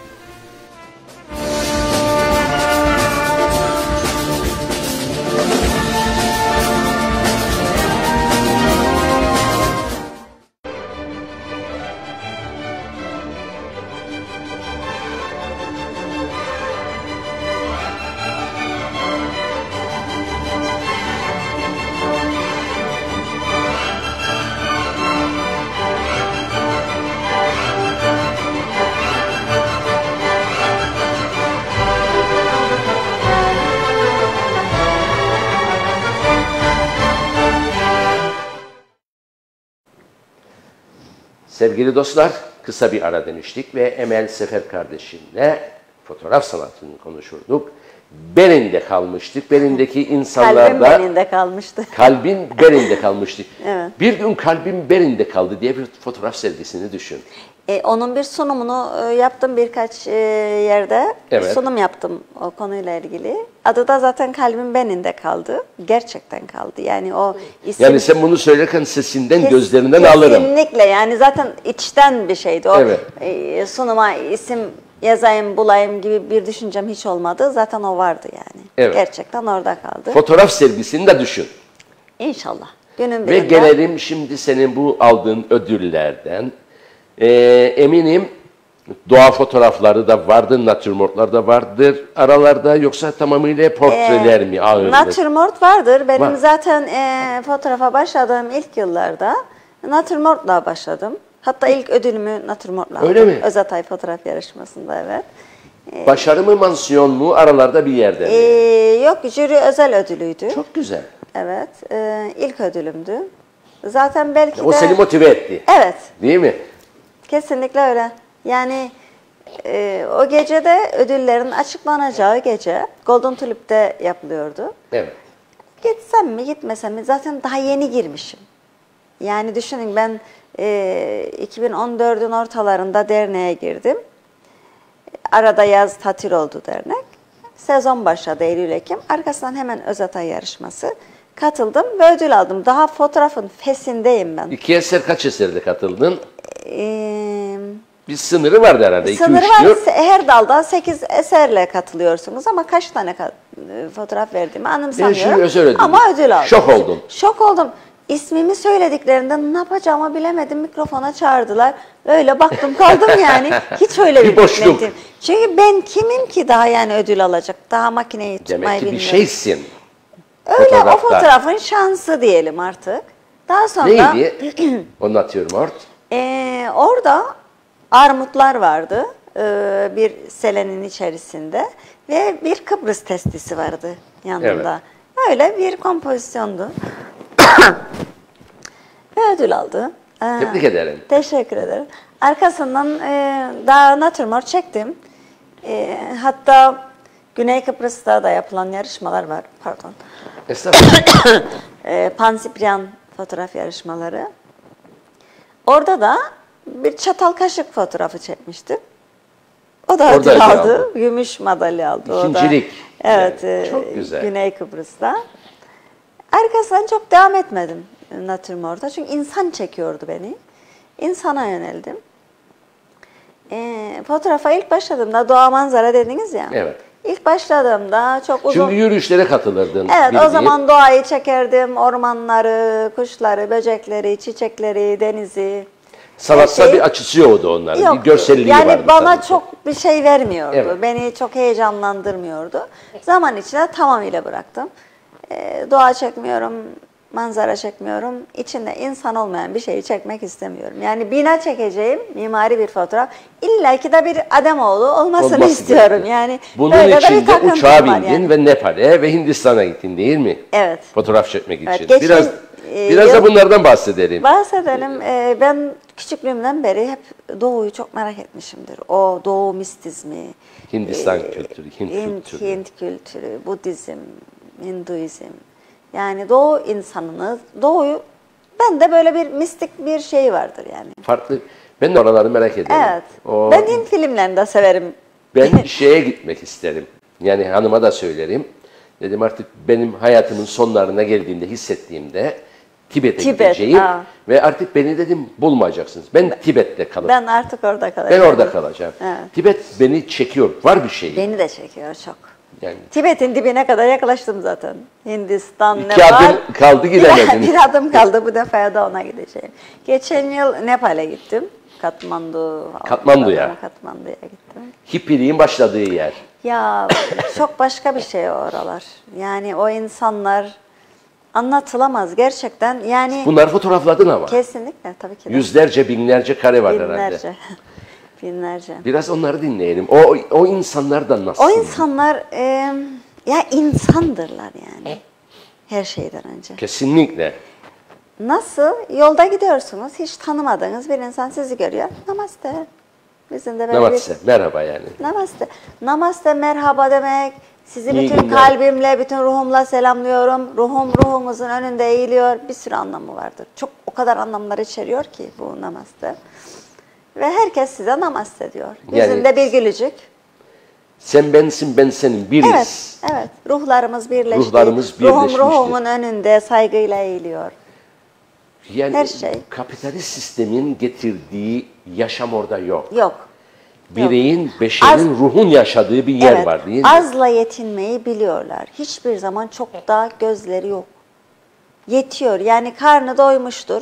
Sevgili dostlar, kısa bir ara demiştik ve Emel Sefer kardeşimle fotoğraf sanatını konuşurduk. Berlin'de kalmıştık. Berlin'deki insanlar Kalbim da... Berlin'de kalmıştı. Kalbin Berlin'de kalmıştı. Evet. Bir gün kalbim Berlin'de kaldı diye bir fotoğraf sergisini düşün. E, onun bir sunumunu e, yaptım birkaç e, yerde. Evet. Bir sunum yaptım o konuyla ilgili. Adı da zaten Kalbim Berlin'de kaldı. Gerçekten kaldı. Yani o isim... Yani sen bunu söylerken sesinden, Kes- gözlerinden alırım. Kesinlikle, yani zaten içten bir şeydi o. Evet. E, sunuma isim yazayım, bulayım gibi bir düşüncem hiç olmadı. Zaten o vardı yani. Evet. Gerçekten orada kaldı. Fotoğraf sergisini de düşün. İnşallah. Günün Ve birinde. gelelim şimdi senin bu aldığın ödüllerden. Ee, eminim doğa fotoğrafları da vardır, natürmortlar da vardır aralarda, yoksa tamamıyla portreler Ee, mi ağırlık? Natürmort vardır. Benim Var. zaten e, fotoğrafa başladığım ilk yıllarda natürmortla başladım. Hatta ilk ödülümü natürmortla aldım. Öyle mi? Özatay fotoğraf yarışmasında, evet. Başarı mı, mansiyon mu, aralarda bir yerde mi? Ee, yok, jüri özel ödülüydü. Çok güzel. Evet, e, ilk ödülümdü. Zaten belki O de... seni motive etti. Evet, Değil mi? kesinlikle öyle. Yani e, o gecede ödüllerin açıklanacağı gece Golden Tulip'te yapılıyordu. Evet. Gitsem mi gitmesem mi, zaten daha yeni girmişim. Yani düşünün, ben e, iki bin on dördün ortalarında derneğe girdim. Arada yaz tatil oldu dernek. Sezon başladı Eylül-Ekim. Arkasından hemen Özatay yarışması. Katıldım ve ödül aldım. Daha fotoğrafın fesindeyim ben. İki eser, kaç eserde katıldın? Ee, Bir sınırı vardı herhalde. iki, Sınırı üç, var. dört. Her daldan sekiz eserle katılıyorsunuz ama kaç tane ka- fotoğraf verdiğimi anımsamıyorum. Ben şu özel ödül. Ama ödül aldım. Şok oldum. Şok oldum. İsmimi söylediklerinde ne yapacağımı bilemedim. Mikrofona çağırdılar. Öyle baktım kaldım yani. Hiç öyle bir, Bir boşluk. beklentim. Çünkü ben kimim ki daha yani ödül alacak? Daha makineyi tutmayı Demek ki bir bilmiyorum. şeysin. Öyle fotoğrafta. o fotoğrafın şansı diyelim artık. Daha sonra Neydi? O natürmort. Ee, orada armutlar vardı. e, bir selenin içerisinde ve bir Kıbrıs testisi vardı yanında. Evet. Öyle bir kompozisyondu. Ve ödül aldı. Ee, Tebrik ederim. Teşekkür ederim. Arkasından e, daha natürmort çektim. E, hatta Güney Kıbrıs'ta da yapılan yarışmalar var. Pardon. Estağfurullah. e, Pansiprian fotoğraf yarışmaları. Orada da bir çatal kaşık fotoğrafı çekmiştim. O da Orada ödül ödül aldı. aldı. Gümüş madalya aldı. İkincilik. O da. Evet. Yani, e, çok güzel. Güney Kıbrıs'ta. Arkasından çok devam etmedim natürmort'a. Çünkü insan çekiyordu beni. İnsana yöneldim. E, fotoğrafa ilk başladığımda doğa manzara dediniz ya. Evet. İlk başladığımda çok uzun... Çünkü yürüyüşlere katılırdın. Evet, bildiğin. o zaman doğayı çekerdim. Ormanları, kuşları, böcekleri, çiçekleri, denizi. Sanatsal şey- bir açısı yoktu onların. Yok, bir görselliği yani vardı. bana sadece. çok bir şey vermiyordu. Evet. Beni çok heyecanlandırmıyordu. Zaman içinde tamamıyla bıraktım. Ee, doğa çekmiyorum, manzara çekmiyorum. İçinde insan olmayan bir şeyi çekmek istemiyorum. Yani bina çekeceğim mimari bir fotoğraf. İlla ki de bir Ademoğlu olmasını Olması istiyorum. gerekiyor. Yani Bunun böyle de bir için de takıntım uçağa var bindin yani. ve Nepal'e ve Hindistan'a gittin değil mi? Evet. Fotoğraf çekmek için. Evet, geçen, biraz e, biraz yıl- da bunlardan bahsedelim. Bahsedelim. Ee, ben küçüklüğümden beri hep Doğu'yu çok merak etmişimdir. O Doğu mistizmi, Hindistan e, kültürü, Hint, Hint, kültürü. Hint kültürü, Budizm, Hinduizm. Yani Doğu insanını, Doğu'yu, ben de böyle bir mistik bir şey vardır yani. Farklı. Ben de oraları merak ederim. Evet. O, Ben Hint filmlerini de severim. ben şeye gitmek isterim. Yani hanıma da söylerim. Dedim artık benim hayatımın sonlarına geldiğimde, hissettiğimde Tibet'e Tibet, gideceğim. ha. Ve artık beni dedim bulmayacaksınız. Ben Tibet'te kalırım. Ben artık orada Ben kalacağım. orada kalacağım. Evet. Tibet beni çekiyor. Var bir şey. Beni de çekiyor çok. Yani Tibet'in dibine kadar yaklaştım zaten. Hindistan, İki Nepal. adım kaldı, gidemedin. Bir, bir adım kaldı, bu defaya da ona gideceğim. Geçen yıl Nepal'e gittim. Katmandu. Katmandu'ya. Katmandu'ya gittim. hippiliğin başladığı yer. Ya çok başka bir şey oralar. Yani o insanlar anlatılamaz gerçekten. Yani Bunları fotoğrafladın ama. kesinlikle tabii ki de. Yüzlerce, binlerce kare var herhalde. Binlerce. Binlerce. Biraz onları dinleyelim. O o insanlar da nasıl? O insanlar e, ya insandırlar yani. Her şeyden önce. Kesinlikle. Nasıl? Yolda gidiyorsunuz, hiç tanımadığınız bir insan sizi görüyor. Namaste. Bizim de böyle Namaste. Merhaba yani. bir... Namaste. Namaste, merhaba demek. Sizi İyi bütün günler. kalbimle, bütün ruhumla selamlıyorum. Ruhum ruhumuzun önünde eğiliyor. Bir sürü anlamı vardır. Çok o kadar anlamlar içeriyor ki bu namaste. Ve herkes size namaste diyor. Yani- Yüzünde bir gülücük. Sen bensin, ben senin. Biriz. Evet, evet. Ruhlarımız birleşti. Ruhlarımız Ruhum birleşmiştir. ruhumun önünde saygıyla eğiliyor. Yani Her şey. kapitalist sistemin getirdiği yaşam orada yok. Yok. Bireyin, beşerin, ruhun yaşadığı bir yer Evet, var değil mi? azla yetinmeyi biliyorlar. Hiçbir zaman çok da gözleri yok. Yetiyor. Yani karnı doymuştur,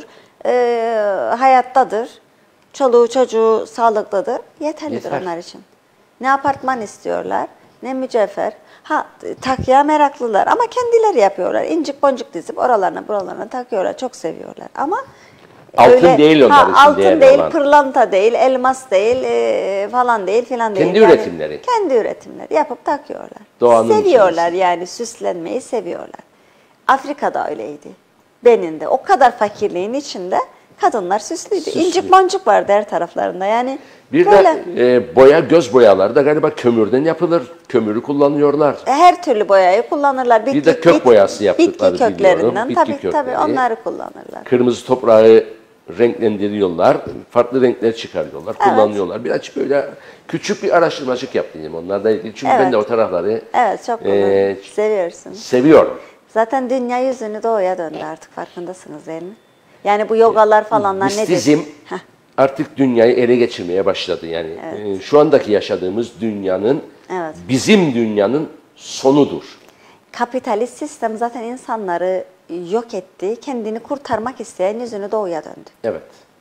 e, hayattadır, çoluğu çocuğu sağlıklıdır. Yeterlidir Yeter. onlar için. Ne apartman istiyorlar, ne mücevher. Ha, takıya meraklılar ama kendileri yapıyorlar. İncik boncuk dizip oralarına buralarına takıyorlar. Çok seviyorlar ama Altın değil onlar ha, için altın değerli değil, olan. pırlanta değil, elmas değil, e, falan değil, filan değil. Kendi Yani üretimleri. Kendi üretimleri yapıp takıyorlar. Doğanın Seviyorlar içerisinde. yani, süslenmeyi seviyorlar. Afrika'da öyleydi. Benin'de o kadar fakirliğin içinde kadınlar süslüydü. Süslü. İncik boncuk vardı her taraflarında yani. Bir böyle de e, boya, göz boyaları da galiba kömürden yapılır. Kömürü kullanıyorlar. her türlü boyayı kullanırlar. Bitki, Bir de kök bit- boyası yaptıkları Bitki köklerinden biliyorum. Bitki tabii tabii kökleri. onları kullanırlar. Kırmızı toprağı renklendiriyorlar. Farklı renkler çıkarıyorlar, kullanıyorlar. Biraz böyle küçük bir araştırmacık yaptım onlarla ilgili. Çünkü ben Evet. de o tarafları Evet çok e, seviyorsun. seviyorum. Zaten dünya yüzünü doğuya döndü artık, farkındasınız değil mi? Yani bu yogalar falanlar nedir? Mistizm Heh. artık dünyayı ele geçirmeye başladı. Yani e, şu andaki yaşadığımız dünyanın Evet. bizim dünyanın sonudur. Kapitalist sistem zaten insanları yok etti. Kendini kurtarmak isteyen yüzünü doğuya döndü. Evet.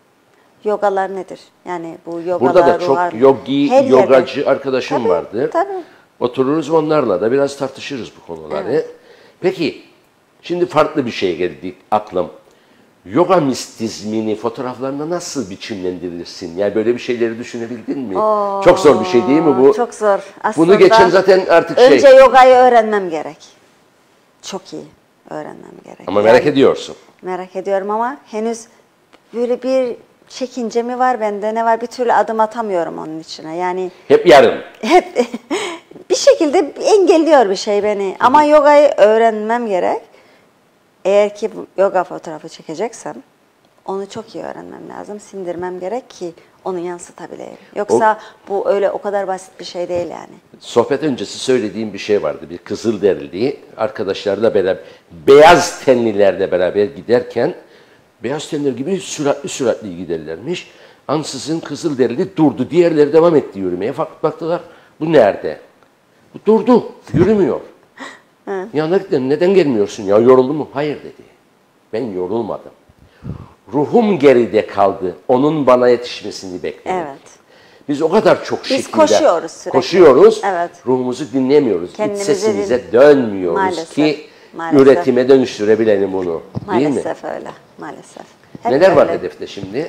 Yogalar nedir? Yani bu yogalar, Burada da çok ruhlar- yogi, her yerde. yogacı arkadaşım Tabii, vardır. tabii. Otururuz onlarla da biraz tartışırız bu konuları. Evet. Peki, şimdi farklı bir şeye geldik aklım. yoga mistizmini fotoğraflarına nasıl biçimlendirirsin? Yani böyle bir şeyleri düşünebildin mi? Oo, çok zor bir şey değil mi bu? Çok zor. Aslında bunu geçen zaten artık önce şey. yogayı öğrenmem gerek. Çok iyi öğrenmem gerek. Ama merak Yani ediyorsun. Merak ediyorum ama henüz böyle bir çekince mi var bende, ne var, bir türlü adım atamıyorum onun içine. Yani Hep yarın. hep bir şekilde engelliyor bir şey beni. Ama yogayı öğrenmem gerek. Eğer ki bu yoga fotoğrafı çekeceksem onu çok iyi öğrenmem lazım, sindirmem gerek ki onu yansıtabileyim. Yoksa o, bu öyle o kadar basit bir şey değil yani. Sohbet öncesi söylediğim bir şey vardı. Bir Kızılderili arkadaşlarla beraber, beyaz tenlilerle beraber giderken, beyaz tenliler gibi süratli süratli giderlermiş. Ansızın Kızılderili durdu. Diğerleri devam etti yürümeye. Fakat baktılar, bu nerede? Bu durdu, yürümüyor. Yanına gittiler, neden gelmiyorsun ya, yoruldun mu? Hayır dedi. Ben yorulmadım. Ruhum geride kaldı. Onun bana yetişmesini bekliyorum. Evet. Biz o kadar çok Biz şekilde koşuyoruz sürekli. koşuyoruz. Evet. Ruhumuzu dinlemiyoruz. Kendimizi İç sesimize din- dönmüyoruz Maalesef, ki maalesef. üretime dönüştürebilelim bunu. Değil mi? Maalesef öyle. Maalesef. Hep Neler var öyle. hedefte şimdi?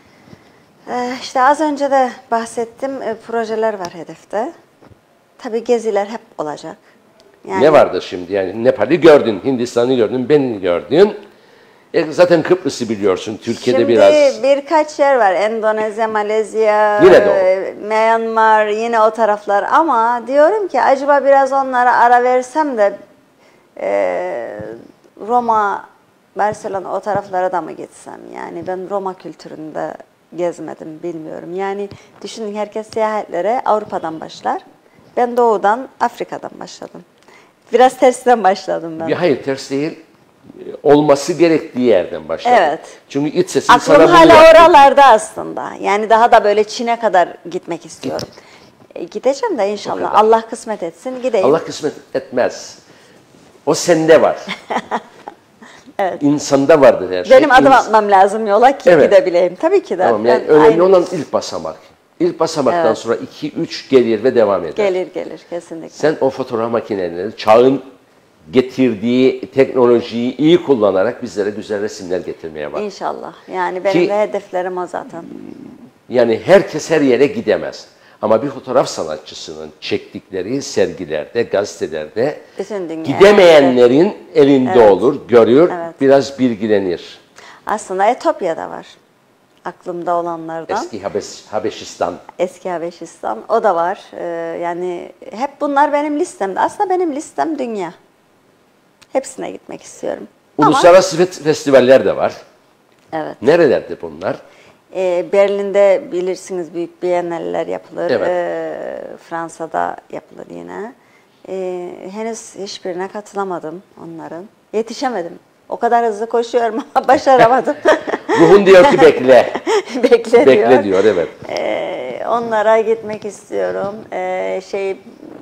Ee, işte az önce de bahsettim, e, projeler var hedefte. Tabii geziler hep olacak. Yani Ne vardır şimdi? Yani Nepal'i gördün, Hindistan'ı gördün, beni gördün. E zaten Kıbrıs'ı biliyorsun. Türkiye'de Şimdi biraz... birkaç yer var. Endonezya, Malezya, Yine de o. e, Myanmar, yine o taraflar. Ama diyorum ki acaba biraz onlara ara versem de e, Roma, Barcelona o taraflara da mı gitsem? Yani ben Roma kültüründe gezmedim, bilmiyorum. Yani düşünün, herkes seyahatlere Avrupa'dan başlar. Ben doğudan, Afrika'dan başladım. Biraz tersten başladım ben. Bir hayır, ters değil. Olması gerektiği yerden başladım. Evet. Çünkü iç sesin Aklım sana bunu hala yaptı. oralarda aslında. Yani daha da böyle Çin'e kadar gitmek istiyorum. E, gideceğim de inşallah. kadar. Allah kısmet etsin, gideyim. Allah kısmet etmez. O sende var. evet. İnsanda vardır her şey. Benim adım İns- atmam lazım yola ki Evet. gidebileyim. Tabii ki de. Tamam, yani Ben önemli aynı- olan ilk basamak. İlk basamaktan Evet. sonra iki üç gelir ve devam eder. Gelir gelir kesinlikle. Sen o fotoğraf makineleri, çağın getirdiği teknolojiyi iyi kullanarak bizlere güzel resimler getirmeye bak. İnşallah. Yani benim Ki- de hedeflerim o zaten. Yani herkes her yere gidemez. Ama bir fotoğraf sanatçısının çektikleri sergilerde, gazetelerde Bütün dünya. gidemeyenlerin elinde Evet. olur, görüyor, Evet. biraz bilgilenir. Aslında Etopya'da var. Aklımda olanlardan. Eski Habeş, Habeşistan. Eski Habeşistan. O da var. Ee, yani hep bunlar benim listemde. Aslında benim listem dünya. Hepsine gitmek istiyorum. Uluslararası fe- festivaller de var. Evet. Nerelerde bunlar? Ee, Berlin'de bilirsiniz büyük biennaller yapılır. Evet. Ee, Fransa'da yapılır yine. Ee, henüz hiçbirine katılamadım onların. Yetişemedim. O kadar hızlı koşuyorum ama başaramadım. Ruhun diyor ki bekle. Bekle diyor. Bekle diyor, evet. Ee, onlara gitmek istiyorum. Ee, şey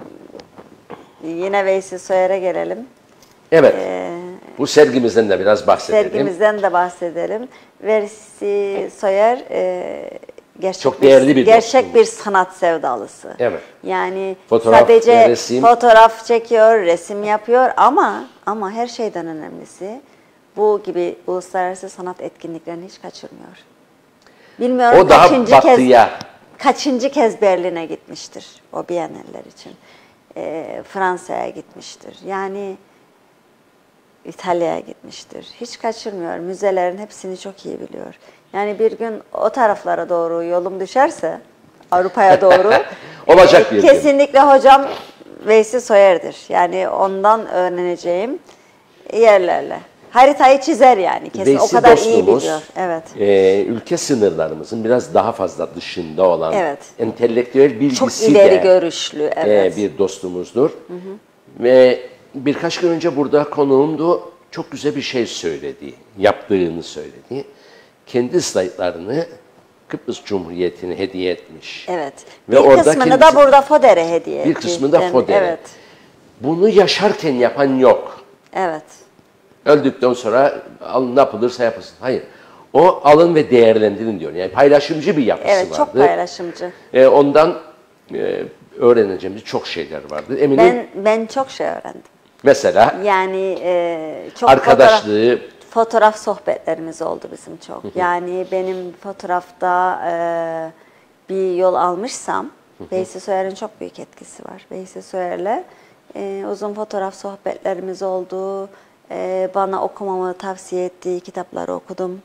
yine Veysi Soyer'e gelelim. Evet. Ee, Bu sergimizden de biraz bahsedelim. Sergimizden de bahsedelim. Veysi Soyer e, gerçek Çok değerli bir gerçek dostumuz. bir sanat sevdalısı. Evet. Yani Fotoğraf sadece ve resim. fotoğraf çekiyor, resim yapıyor ama ama her şeyden önemlisi bu gibi uluslararası sanat etkinliklerini hiç kaçırmıyor. Bilmiyorum O daha kaçıncı kez batıya. kaçıncı kez Berlin'e gitmiştir o Biennaller için. E, Fransa'ya gitmiştir. Yani İtalya'ya gitmiştir. Hiç kaçırmıyor. Müzelerin hepsini çok iyi biliyor. Yani bir gün o taraflara doğru yolum düşerse, Avrupa'ya doğru Olacak e, bir gün. kesinlikle hocam Veysi Soyer'dir. Yani ondan öğreneceğim yerlerle. Haritayı çizer yani. Kesin Veysi o kadar iyi dostumuz, biliyor. Evet. e, ülke sınırlarımızın biraz daha fazla dışında olan, Evet. entelektüel bilgisi Çok ileri de görüşlü. Evet. e, bir dostumuzdur. Ve birkaç gün önce burada konuğumdu, çok güzel bir şey söyledi, yaptığını söyledi. Kendi slaytlarını Kıbrıs Cumhuriyeti'ne hediye etmiş. Evet. Ve bir orada kısmını kendisi- da burada Foder'e hediye etti. Bir kısmını da Yani, Foder'e. Evet. Bunu yaşarken yapan yok. Evet. Öldükten sonra al, ne yapılırsa yapılsın. Hayır. O alın ve değerlendirin diyor. Yani paylaşımcı bir yapısı Evet, vardı. çok paylaşımcı. E, ondan e, öğreneceğimiz çok şeyler vardı. Eminim Ben ben çok şey öğrendim. mesela Yani e, çok arkadaşlığı, fotoğraf sohbetlerimiz oldu bizim çok. Yani benim fotoğrafta e, bir yol almışsam, Veysi Soyer'in çok büyük etkisi var. Veysi Soyer'le e, uzun fotoğraf sohbetlerimiz oldu. E, bana okumamı tavsiye ettiği kitapları okudum.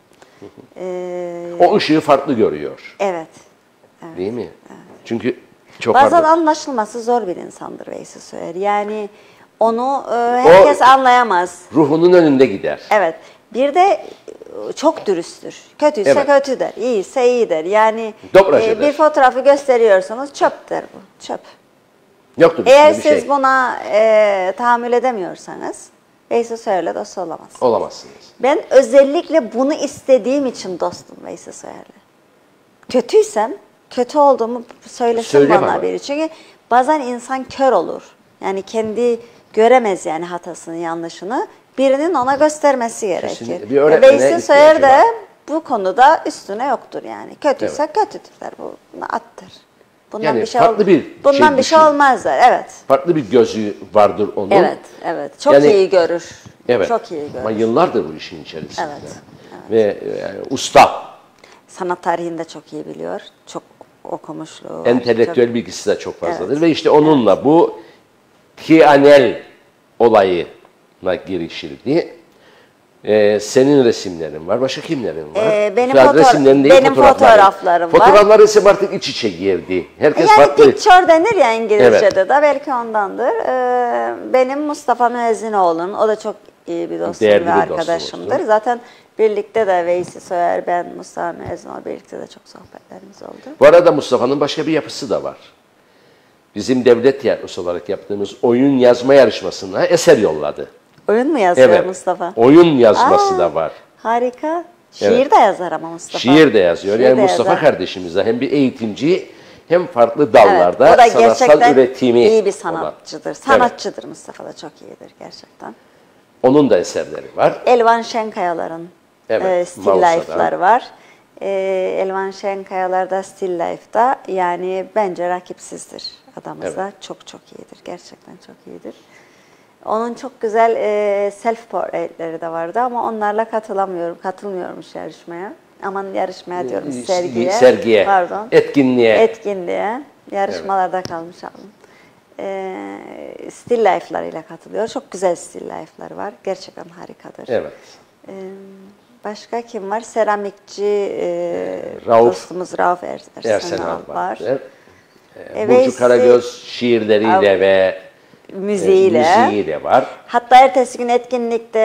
E, O ışığı farklı görüyor. evet. evet. Değil mi? Evet. Çünkü çok Bazen farklı. anlaşılması zor bir insandır Veysi Soyer. Yani onu e, herkes O, anlayamaz. ruhunun önünde gider. Evet. Bir de çok dürüsttür. Kötüyse Evet. kötü der, iyiyse iyi der. Yani Dobracıdır. e, bir fotoğrafı gösteriyorsunuz, çöp der bu, çöp. Yoktur Eğer üstünde bir siz şey. buna e, tahammül edemiyorsanız, Veysi Soyer'le dost olamazsınız. Olamazsınız. Ben özellikle bunu istediğim için dostum Veysi Soyer'le. Kötüysem, kötü olduğumu söylesin Söyleme bana ama. biri. Çünkü bazen insan kör olur. Yani kendi göremez yani hatasını, yanlışını. Birinin ona göstermesi gerekir. Kesinlikle. Bir öğretmene Veysi Soyer ihtiyacı de var. bu konuda üstüne yoktur yani. Kötüyse kötüdür der. Bunu attır. Bundan Yani bir şey farklı ol- bir bundan şey bir şey düşün. olmaz der. Evet. Farklı bir gözü vardır onun. Evet, evet. Çok Yani- iyi görür. Evet. Çok iyi görür. Ama yıllardır bu işin içerisinde. Evet, Ve yani usta, Sanat tarihini de çok iyi biliyor. Çok okumuşluğu var. entelektüel Çok- bilgisi de çok fazladır. Evet. Ve işte onunla bu Kianel olayına girişildi. Ee, senin resimlerin var. Başka kimlerin var? Ee, benim Sadece fotoğra- resimlerin değil, benim fotoğraflarım var. Fotoğraflar resim artık iç içe girdi. Herkes Yani farklı. picture denir ya İngilizce'de Evet. de belki ondandır. Ee, benim Mustafa Müezzinoğlu'nun, o da çok iyi bir dostum Değerli ve bir arkadaşımdır. dostumuzdur. Zaten birlikte de Veysi Soyer, ben, Mustafa Müezzinoğlu birlikte de çok sohbetlerimiz oldu. Bu arada Mustafa'nın başka bir yapısı da var. Bizim devlet tiyatrosu olarak yaptığımız oyun yazma yarışmasına eser yolladı. Oyun mu yazıyor Evet. Mustafa? Oyun yazması Aa, da var. Harika. Şiir Evet. de yazar ama Mustafa. Şiir de yazıyor. Şiir yani de Mustafa yazar. kardeşimiz de hem bir eğitimci hem farklı Evet, dallarda o da sanatsal gerçekten üretimi iyi bir olan. sanatçıdır. Evet. Sanatçıdır Mustafa da çok iyidir gerçekten. Onun da eserleri var. Elvan Şenkayalar'ın Evet, e, Still Mausa'da. Life'lar var. E, Elvan Şenkayalar'da Still Life'da yani bence rakipsizdir adamız da. Çok çok iyidir. Gerçekten çok iyidir. Onun çok güzel e, self portreitleri de vardı ama onlarla katılamıyorum. Katılmıyormuş yarışmaya. Aman yarışmaya diyorum sergiye. Sergiye, Pardon. etkinliğe. Etkinliğe. Yarışmalarda kalmış abim. E, still life'larıyla katılıyor. Çok güzel still life'lar var. Gerçekten harikadır. Evet. E, başka kim var? Seramikçi e, Rauf dostumuz Rauf Er- Ersenal, Ersenal var. var. E, Burcu Veysi- Karagöz şiirleriyle Av- ve müziğiyle. e, müziğiyle var. Hatta ertesi gün etkinlikte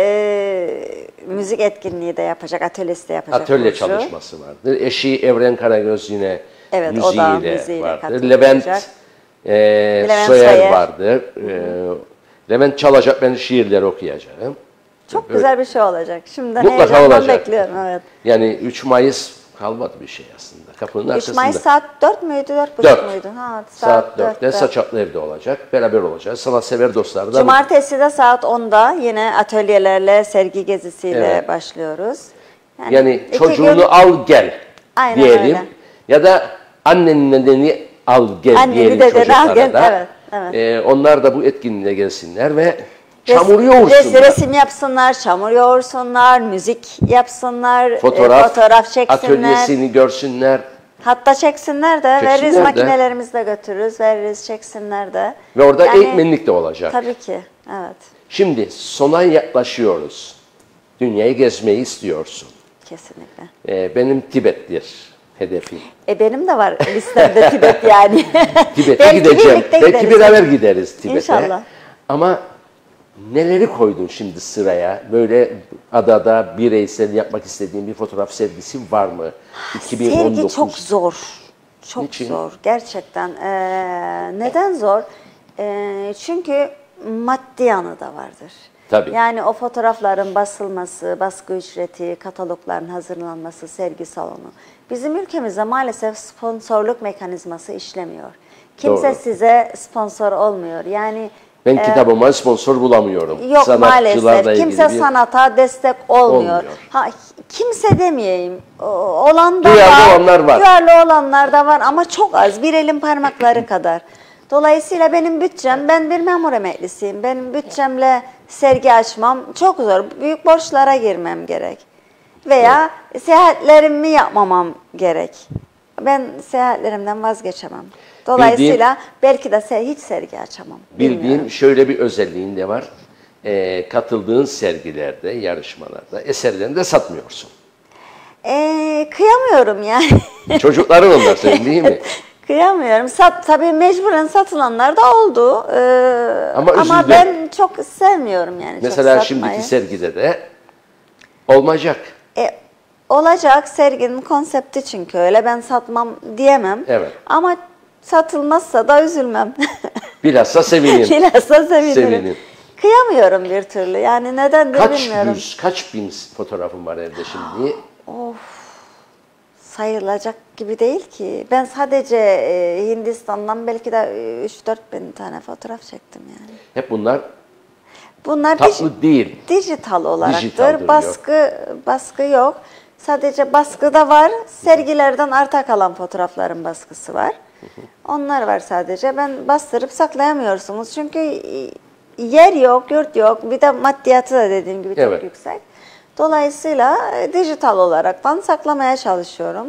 e, müzik etkinliği de yapacak, atölyesi de yapacak. Atölye Burcu. çalışması vardır. Eşi Evren Karagöz yine Evet, o müziğiyle, da müziğiyle vardır. katılacak. Levent, e, Levent Soyer, Soyer. vardır. E, Levent çalacak, ben şiirleri okuyacağım. Çok Böyle- güzel bir şey olacak. Şimdiden Mutlaka heyecanla olacak. bekliyorum. Evet. Yani üç Mayıs kalmadı bir şey aslında. Kapının üç arkasında. Mayıs saat dört müydü, dört Dört. buçuk muydu? Ha, Saat dörtte dörtte. Saçaklı evde olacak. Beraber olacağız. Sanatsever dostlar da. Cumartesi de saat onda yine atölyelerle, sergi gezisiyle Evet. başlıyoruz. Yani iki çocuğunu gün- al gel Aynen diyelim. öyle. Ya da annenin nedeni al gel Anneni, diyelim dedeni çocuklara al gel, da. evet, evet. Ee, onlar da bu etkinliğe gelsinler ve Res- çamur res- yoğursunlar. Resim yapsınlar, çamur yoğursunlar, müzik yapsınlar, e, Fotoğraf, fotoğraf çeksinler. atölyesini görsünler. Hatta çeksinler de, Çeksinler veririz de. makinelerimizi de götürürüz, veririz çeksinler de. Ve orada Yani- eğitmenlik de olacak. Tabii ki, evet. Şimdi sona yaklaşıyoruz. Dünyayı gezmeyi istiyorsun. Kesinlikle. Ee, benim Tibet'tir hedefim. E benim de var listemde Tibet yani. Tibet'e Belki gideceğim. birlikte Belki gideriz. beraber gideriz Tibet'e. İnşallah. Ama neleri koydun şimdi sıraya? Böyle adada bireysel yapmak istediğin bir fotoğraf sergisi var mı? iki bin on dokuz. Sergi çok zor. Çok Niçin? zor gerçekten. Ee, neden zor? Ee, çünkü maddi yanı da vardır. Tabii. Yani o fotoğrafların basılması, baskı ücreti, katalogların hazırlanması, sergi salonu. Bizim ülkemizde maalesef sponsorluk mekanizması işlemiyor. Kimse Doğru. size sponsor olmuyor. Yani Ben kitabıma sponsor bulamıyorum. yok Sanatçılarla maalesef. ilgili Kimse bir- sanata destek olmuyor. Olmuyor. Ha, kimse demeyeyim. O- Olan da Duyarlı var. olanlar var. Duyarlı olanlar da var ama çok az. Bir elin parmakları kadar. Dolayısıyla benim bütçem, ben bir memur emeklisiyim. Benim bütçemle sergi açmam çok zor. Büyük borçlara girmem gerek. Veya evet. seyahatlerimi yapmamam gerek. Ben seyahatlerimden vazgeçemem. Dolayısıyla bildiğim, belki de se hiç sergi açamam. Bildiğim bilmiyorum. şöyle bir özelliğin de var. Ee, katıldığın sergilerde, yarışmalarda eserlerini de satmıyorsun. Ee, kıyamıyorum yani. Çocukların onlar senin değil mi? Kıyamıyorum. Sat, tabii mecburen satılanlar da oldu. Ee, ama ama ben çok sevmiyorum yani. Mesela çok şimdiki sergide de olmayacak. E, olacak, serginin konsepti çünkü öyle, ben satmam diyemem. Evet. Ama satılmazsa da üzülmem. Bilhassa sevinirim. Bilhassa sevinirim. Sevinirim. Kıyamıyorum bir türlü. Yani nedendir kaç bilmiyorum. Yüz, kaç bin fotoğrafın var evde şimdi? Of. Sayılacak gibi değil ki. Ben sadece e, Hindistan'dan belki de üç dört bin tane fotoğraf çektim yani. Hep bunlar Bunlar tatlı dij değil. Dijital olaraktır. Dijitaldir, baskı yok. baskı yok. Sadece baskı da var. Sergilerden arta kalan fotoğrafların baskısı var. Onlar var sadece. Ben bastırıp saklayamıyorsunuz. Çünkü yer yok, yurt yok. Bir de maddiyatı da dediğim gibi çok evet. yüksek. Dolayısıyla dijital olaraktan saklamaya çalışıyorum.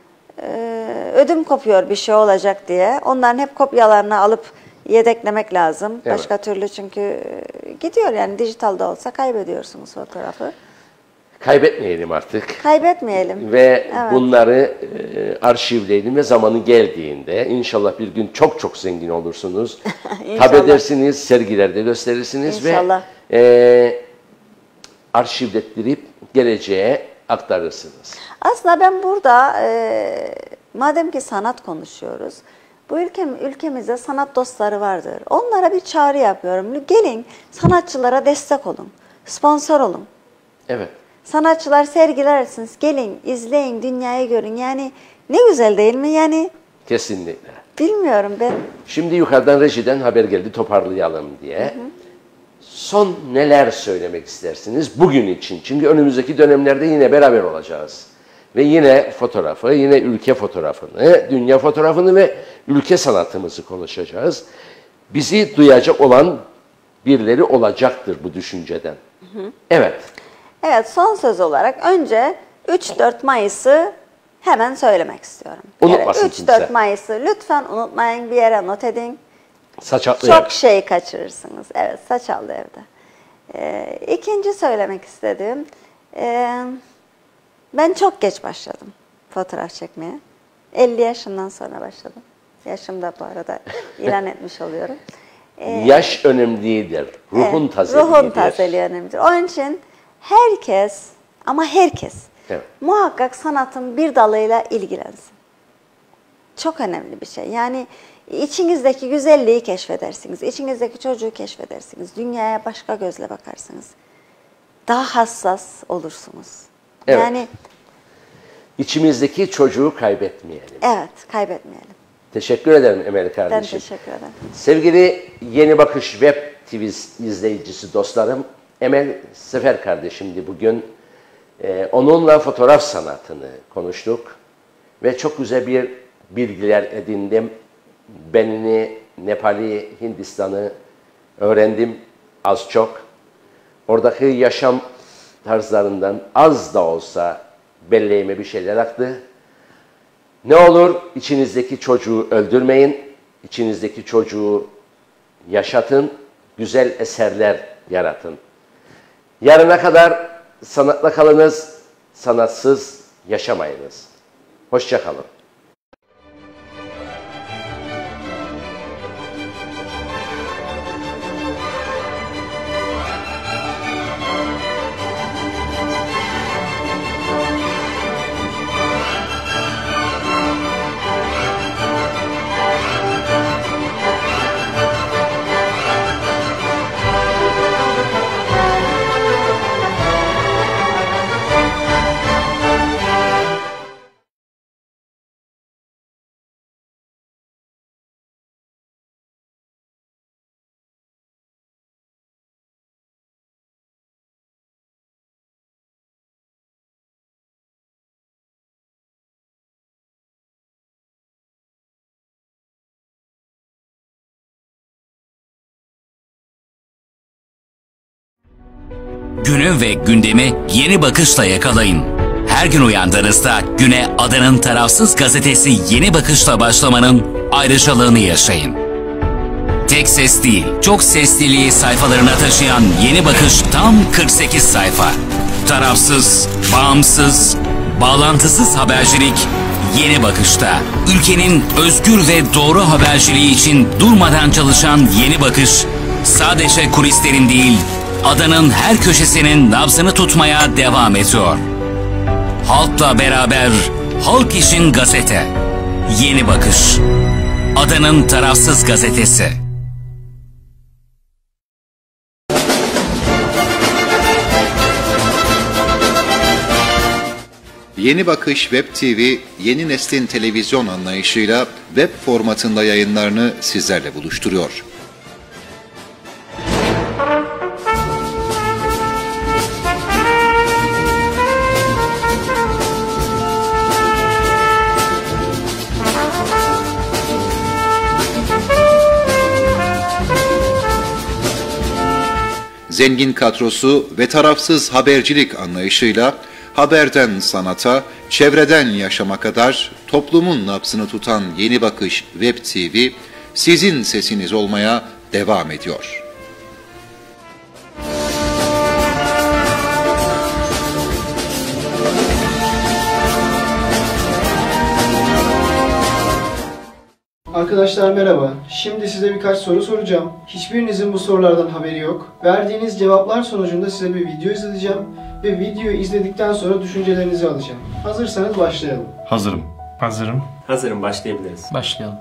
Ee, ödüm kopuyor bir şey olacak diye. Onların hep kopyalarını alıp yedeklemek lazım. Evet. Başka türlü çünkü gidiyor yani, dijitalde olsa kaybediyorsunuz fotoğrafı. Kaybetmeyelim artık. Kaybetmeyelim. Ve evet. bunları e, arşivleyelim ve zamanı geldiğinde inşallah bir gün çok çok zengin olursunuz. Tabi edersiniz, sergilerde gösterirsiniz İnşallah. ve e, arşivlettirip geleceğe aktarırsınız. Aslında ben burada e, madem ki sanat konuşuyoruz, bu ülke, ülkemizde sanat dostları vardır. Onlara bir çağrı yapıyorum. Gelin sanatçılara destek olun, sponsor olun. Evet. Sanatçılar sergiler etsiniz. Gelin, izleyin, dünyayı görün. Yani ne güzel değil mi? Yani kesinlikle. Bilmiyorum ben. Şimdi yukarıdan rejiden haber geldi, toparlayalım diye. Hı hı. Son neler söylemek istersiniz bugün için? Çünkü önümüzdeki dönemlerde yine beraber olacağız. Ve yine fotoğrafı, yine ülke fotoğrafını, dünya fotoğrafını ve ülke sanatımızı konuşacağız. Bizi duyacak olan birileri olacaktır bu düşünceden. Hı hı. Evet. Evet, son söz olarak önce üç dört Mayıs'ı hemen söylemek istiyorum. Unutmasın üç dört Mayıs'ı lütfen unutmayın, bir yere not edin. Saçaklı Çok ev. şey kaçırırsınız. Evet, Saçaklı evde. Ee, ikinci söylemek istediğim, e, ben çok geç başladım fotoğraf çekmeye. elli yaşından sonra başladım. Yaşım da bu arada ilan etmiş oluyorum. Ee, Yaş önemli değildir. Ruhun evet, tazeliğidir. Ruhun tazeliği önemlidir. Onun için herkes, ama herkes evet. muhakkak sanatın bir dalıyla ilgilensin. Çok önemli bir şey. Yani içinizdeki güzelliği keşfedersiniz. İçinizdeki çocuğu keşfedersiniz. Dünyaya başka gözle bakarsınız. Daha hassas olursunuz. Evet. Yani içimizdeki çocuğu kaybetmeyelim. Evet, kaybetmeyelim. Teşekkür ederim Emel kardeşim. Ben teşekkür ederim. Sevgili Yeni Bakış Web T V izleyicisi dostlarım, Emel Sefer kardeşimdi bugün. Ee, onunla fotoğraf sanatını konuştuk ve çok güzel bir bilgiler edindim. Benini, Nepal'i, Hindistan'ı öğrendim az çok. Oradaki yaşam tarzlarından az da olsa belleğime bir şeyler aktı. Ne olur içinizdeki çocuğu öldürmeyin, içinizdeki çocuğu yaşatın, güzel eserler yaratın. Yarına kadar sanatla kalınız, sanatsız yaşamayınız. Hoşça kalın. Günü ve gündemi yeni bakışla yakalayın. Her gün uyandığınızda güne adanın tarafsız gazetesi Yeni Bakış'la başlamanın ayrıcalığını yaşayın. Tek ses değil, çok sesliliği sayfalarına taşıyan Yeni Bakış tam kırk sekiz sayfa. Tarafsız, bağımsız, bağlantısız habercilik Yeni Bakış'ta. Ülkenin özgür ve doğru haberciliği için durmadan çalışan Yeni Bakış, sadece kulislerin değil, adanın her köşesinin nabzını tutmaya devam ediyor. Halkla beraber, halk için gazete. Yeni Bakış. Adanın tarafsız gazetesi. Yeni Bakış Web T V, yeni neslin televizyon anlayışıyla web formatında yayınlarını sizlerle buluşturuyor. Zengin kadrosu ve tarafsız habercilik anlayışıyla haberden sanata, çevreden yaşama kadar toplumun nabzını tutan Yeni Bakış Web T V, sizin sesiniz olmaya devam ediyor. Arkadaşlar merhaba. Şimdi size birkaç soru soracağım. Hiçbirinizin bu sorulardan haberi yok. Verdiğiniz cevaplar sonucunda size bir video izleteceğim ve videoyu izledikten sonra düşüncelerinizi alacağım. Hazırsanız başlayalım. Hazırım. Hazırım. Hazırım, başlayabiliriz. Başlayalım.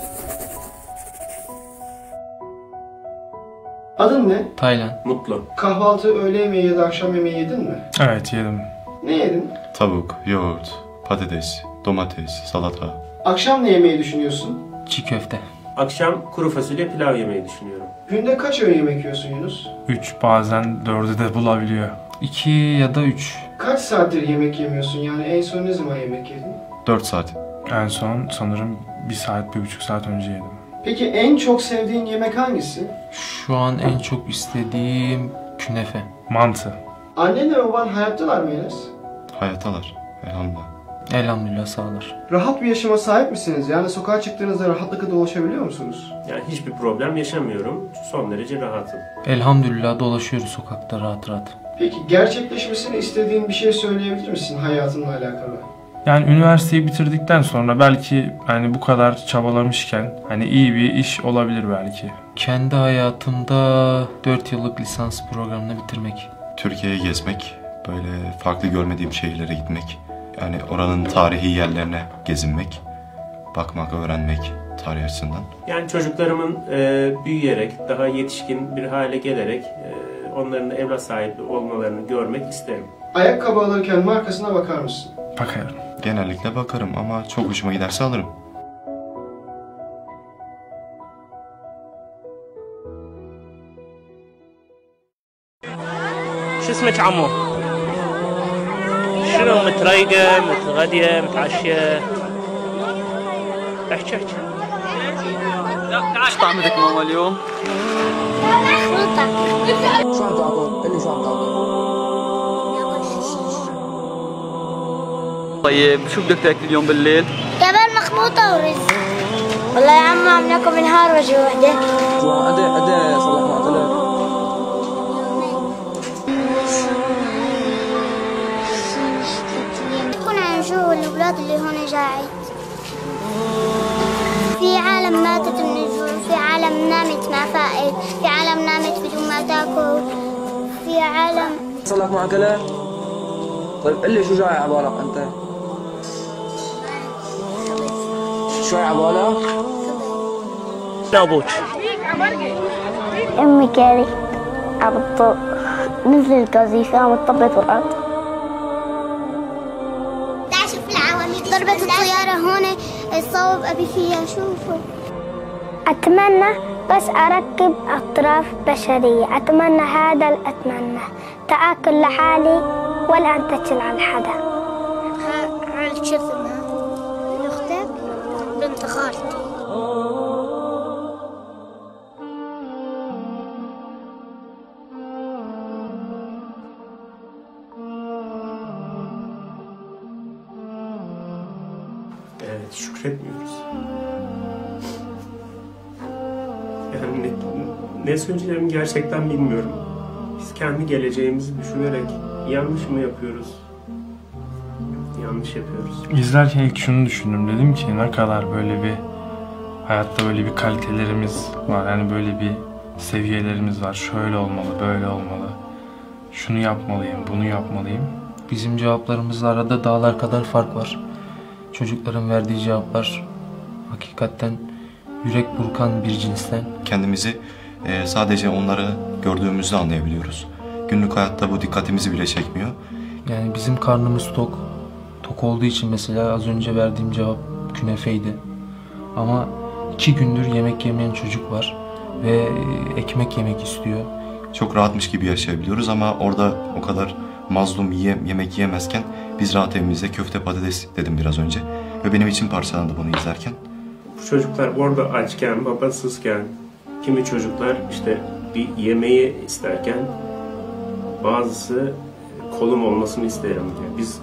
Adın ne? Taylan. Mutlu. Kahvaltı, öğle yemeği ya da akşam yemeği yedin mi? Evet, yedim. Ne yedin? Tavuk, yoğurt, patates, domates, salata. Akşam ne yemeyi düşünüyorsun? Çiğ köfte. Akşam kuru fasulye pilav yemeyi düşünüyorum. Günde kaç öğün yemek yiyorsun Yunus? üç, bazen dördü de bulabiliyor. iki ya da üç. Kaç saattir yemek yemiyorsun? Yani en son ne zaman yemek yedin? dört saat. En son sanırım bir saat, bir buçuk saat önce yedim. Peki en çok sevdiğin yemek hangisi? Şu an en çok istediğim künefe. Mantı. Annen ve baban hayattalar mı Enes? Hayattalar. Elhamdülillah. Elhamdülillah sağlar. Rahat bir yaşama sahip misiniz? Yani sokağa çıktığınızda rahatlıkla dolaşabiliyor musunuz? Yani hiçbir problem yaşamıyorum. Son derece rahatım. Elhamdülillah dolaşıyoruz sokakta rahat rahat. Peki gerçekleşmesini istediğin bir şey söyleyebilir misin hayatınla alakalı? Yani üniversiteyi bitirdikten sonra belki hani bu kadar çabalamışken hani iyi bir iş olabilir belki. Kendi hayatımda dört yıllık lisans programını bitirmek. Türkiye'yi gezmek, böyle farklı görmediğim şehirlere gitmek. Yani oranın tarihi yerlerine gezinmek, bakmak, öğrenmek tarih açısından. Yani çocuklarımın e, büyüyerek, daha yetişkin bir hale gelerek e, onların da evlat sahibi olmalarını görmek isterim. Ayakkabı alırken markasına bakar mısın? Bakarım. Genellikle bakarım ama çok hoşuma giderse alırım. شو اسمك عمو؟ شنو متريقة متغدية متعشية؟ احكي احكي. ايش طعمتك ماما اليوم؟ شلطة. شو عم تاكل؟ قل لي شو عم تاكل؟ طيب شو بدك تاكل اليوم بالليل؟ كباب مخبوطة ورز. والله يا عمو عم ناكل من نهار وجه وحدة. شو قد ايه قد ايه صار لك معتلك؟ يكون عم نشوف الأولاد اللي هون قاعد. في عالم ماتت من الجوع، في عالم نامت ما فائت، في عالم نامت بدون ما تاكل، في عالم صار لك معتلك؟ طيب قل لي شو جاي على بالك انت؟ شو جاي على بالك؟ ابوك؟ أمي كانت عم تطبخ نزل القذيفة عم تطبط بالأرض. تعال شوف العواميد ضربت الطيارة هون صوب أبي فيها شوفوا. أتمنى بس أركب أطراف بشرية، أتمنى هذا الأتمنى تآكل لحالي ولا أن تجل على حدا. هاي شو اسمها؟ أختك؟ بنت خالتي. şükretmiyoruz. Yani ne, ne söyleyeceğimi gerçekten bilmiyorum. Biz kendi geleceğimizi düşünerek yanlış mı yapıyoruz? Yanlış yapıyoruz. İzlerken ilk şunu düşündüm. Dedim ki ne kadar böyle bir hayatta böyle bir kalitelerimiz var. Yani böyle bir seviyelerimiz var. Şöyle olmalı, böyle olmalı. Şunu yapmalıyım, bunu yapmalıyım. Bizim cevaplarımızla arada dağlar kadar fark var. Çocukların verdiği cevaplar hakikaten yürek burkan bir cinsten. Kendimizi e, sadece onları gördüğümüzde anlayabiliyoruz. Günlük hayatta bu dikkatimizi bile çekmiyor. Yani bizim karnımız tok. Tok olduğu için mesela az önce verdiğim cevap künefeydi. Ama iki gündür yemek yemeyen çocuk var ve ekmek yemek istiyor. Çok rahatmış gibi yaşayabiliyoruz ama orada o kadar mazlum yiye, yemek yiyemezken biz rahat evimizde köfte patates dedim biraz önce. Ve benim için parçalandı bunu izlerken. Bu çocuklar orada açken, babasızken, kimi çocuklar işte bir yemeği isterken bazısı kolum olmasını isterim diyor. Biz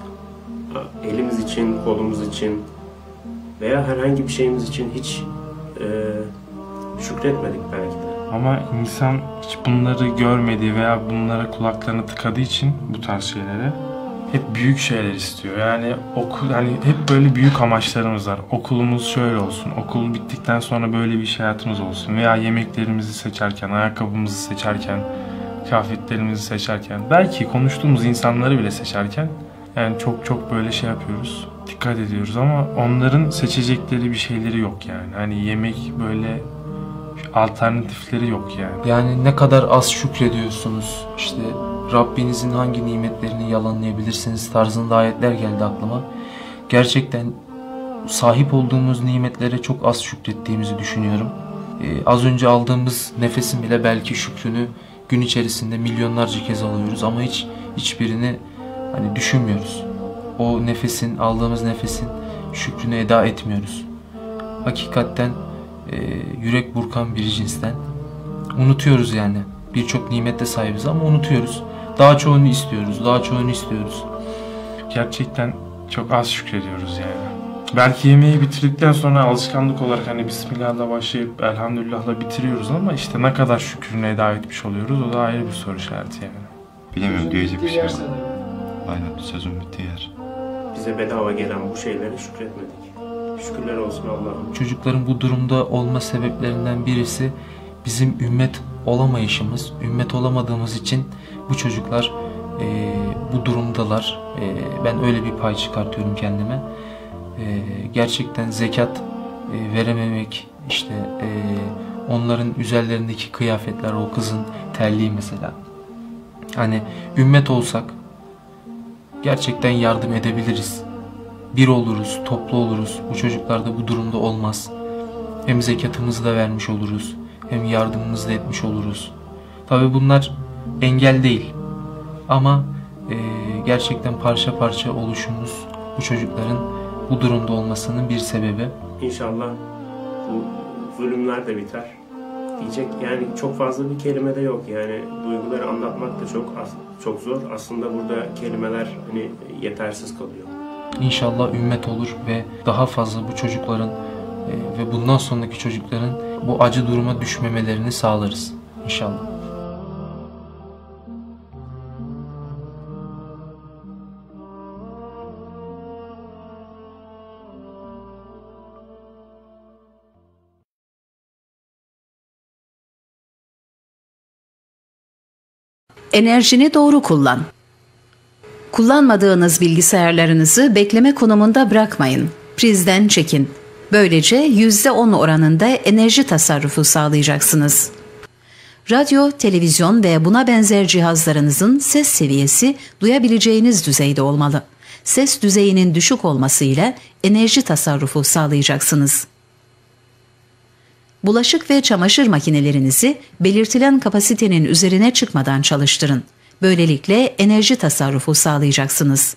elimiz için, kolumuz için veya herhangi bir şeyimiz için hiç e, şükretmedik belki de. Ama insan hiç bunları görmediği veya bunlara kulaklarını tıkadığı için bu tarz şeylere hep büyük şeyler istiyor. Yani okul, hani hep böyle büyük amaçlarımız var. Okulumuz şöyle olsun, okul bittikten sonra böyle bir iş hayatımız olsun veya yemeklerimizi seçerken, ayakkabımızı seçerken, kıyafetlerimizi seçerken, belki konuştuğumuz insanları bile seçerken yani çok çok böyle şey yapıyoruz, dikkat ediyoruz ama onların seçecekleri bir şeyleri yok yani. Hani yemek böyle alternatifleri yok yani. Yani ne kadar az şükrediyorsunuz, işte Rabbinizin hangi nimetlerini yalanlayabilirsiniz tarzında ayetler geldi aklıma. Gerçekten sahip olduğumuz nimetlere çok az şükrettiğimizi düşünüyorum. Ee, az önce aldığımız nefesin bile belki şükrünü gün içerisinde milyonlarca kez alıyoruz ama hiç hiçbirini hani düşünmüyoruz. O nefesin, aldığımız nefesin şükrünü eda etmiyoruz. Hakikaten e, yürek burkan bir cinsten. Unutuyoruz yani. Birçok nimette sahibiz ama unutuyoruz. Daha çoğunu istiyoruz, daha çoğunu istiyoruz. Gerçekten çok az şükrediyoruz yani. Belki yemeği bitirdikten sonra alışkanlık olarak hani Bismillah'la başlayıp Elhamdülillah'la bitiriyoruz ama işte ne kadar şükrünü eda etmiş oluyoruz o da ayrı bir soru işareti yani. Bilemiyorum, diyecek bir şey var. Aynen, sözün bittiği yer. Bize bedava gelen bu şeylere şükretmedik. Şükürler olsun Allah'ım. Çocukların bu durumda olma sebeplerinden birisi bizim ümmet olamayışımız. Ümmet olamadığımız için bu çocuklar e, bu durumdalar. E, ben öyle bir pay çıkartıyorum kendime. E, gerçekten zekat e, verememek, işte e, onların üzerlerindeki kıyafetler, o kızın terliği mesela. Hani ümmet olsak gerçekten yardım edebiliriz. Bir oluruz, toplu oluruz. Bu çocuklar da bu durumda olmaz. Hem zekatımızı da vermiş oluruz, hem yardımımızı da etmiş oluruz. Tabii bunlar engel değil. Ama e, gerçekten parça parça oluşumuz bu çocukların bu durumda olmasının bir sebebi. İnşallah bu zulümler de biter. Diyecek yani çok fazla bir kelime de yok. Yani duyguları anlatmak da çok çok zor. Aslında burada kelimeler hani yetersiz kalıyor. İnşallah ümmet olur ve daha fazla bu çocukların e, ve bundan sonraki çocukların bu acı duruma düşmemelerini sağlarız. İnşallah. Enerjini doğru kullan. Kullanmadığınız bilgisayarlarınızı bekleme konumunda bırakmayın. Prizden çekin. Böylece yüzde on oranında enerji tasarrufu sağlayacaksınız. Radyo, televizyon ve buna benzer cihazlarınızın ses seviyesi duyabileceğiniz düzeyde olmalı. Ses düzeyinin düşük olmasıyla enerji tasarrufu sağlayacaksınız. Bulaşık ve çamaşır makinelerinizi belirtilen kapasitenin üzerine çıkmadan çalıştırın. Böylelikle enerji tasarrufu sağlayacaksınız.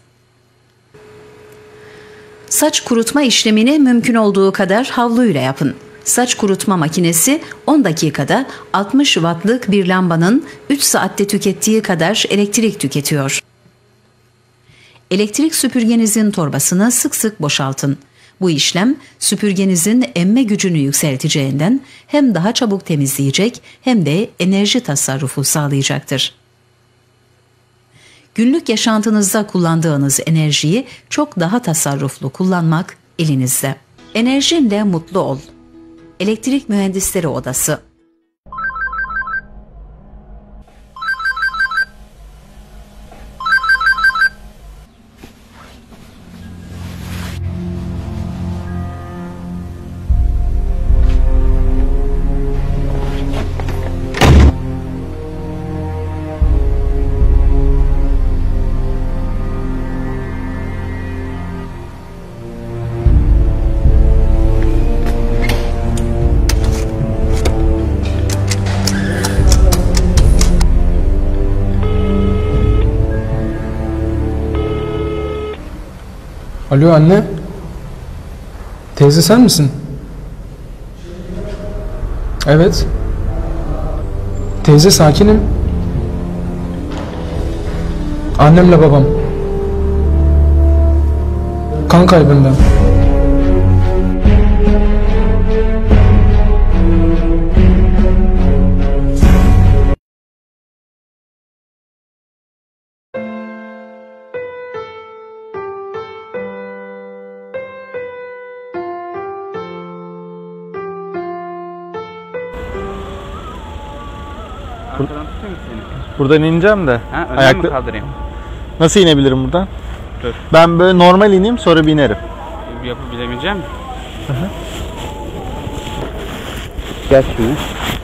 Saç kurutma işlemini mümkün olduğu kadar havluyla yapın. Saç kurutma makinesi on dakikada altmış wattlık bir lambanın üç saatte tükettiği kadar elektrik tüketiyor. Elektrik süpürgenizin torbasını sık sık boşaltın. Bu işlem süpürgenizin emme gücünü yükselteceğinden hem daha çabuk temizleyecek hem de enerji tasarrufu sağlayacaktır. Günlük yaşantınızda kullandığınız enerjiyi çok daha tasarruflu kullanmak elinizde. Enerjinle mutlu ol. Elektrik Mühendisleri Odası. Alo anne. Teyze sen misin? Evet. Teyze sakinim. Annemle babam. Kan kaybından. Buradan ineceğim de. Ha, önden Ayakta... mi kaldırayım? Nasıl inebilirim buradan? Dur. Ben böyle normal ineyim sonra binerim. Yapabilemeyeceğim mi? Hı hı. Gel şunu.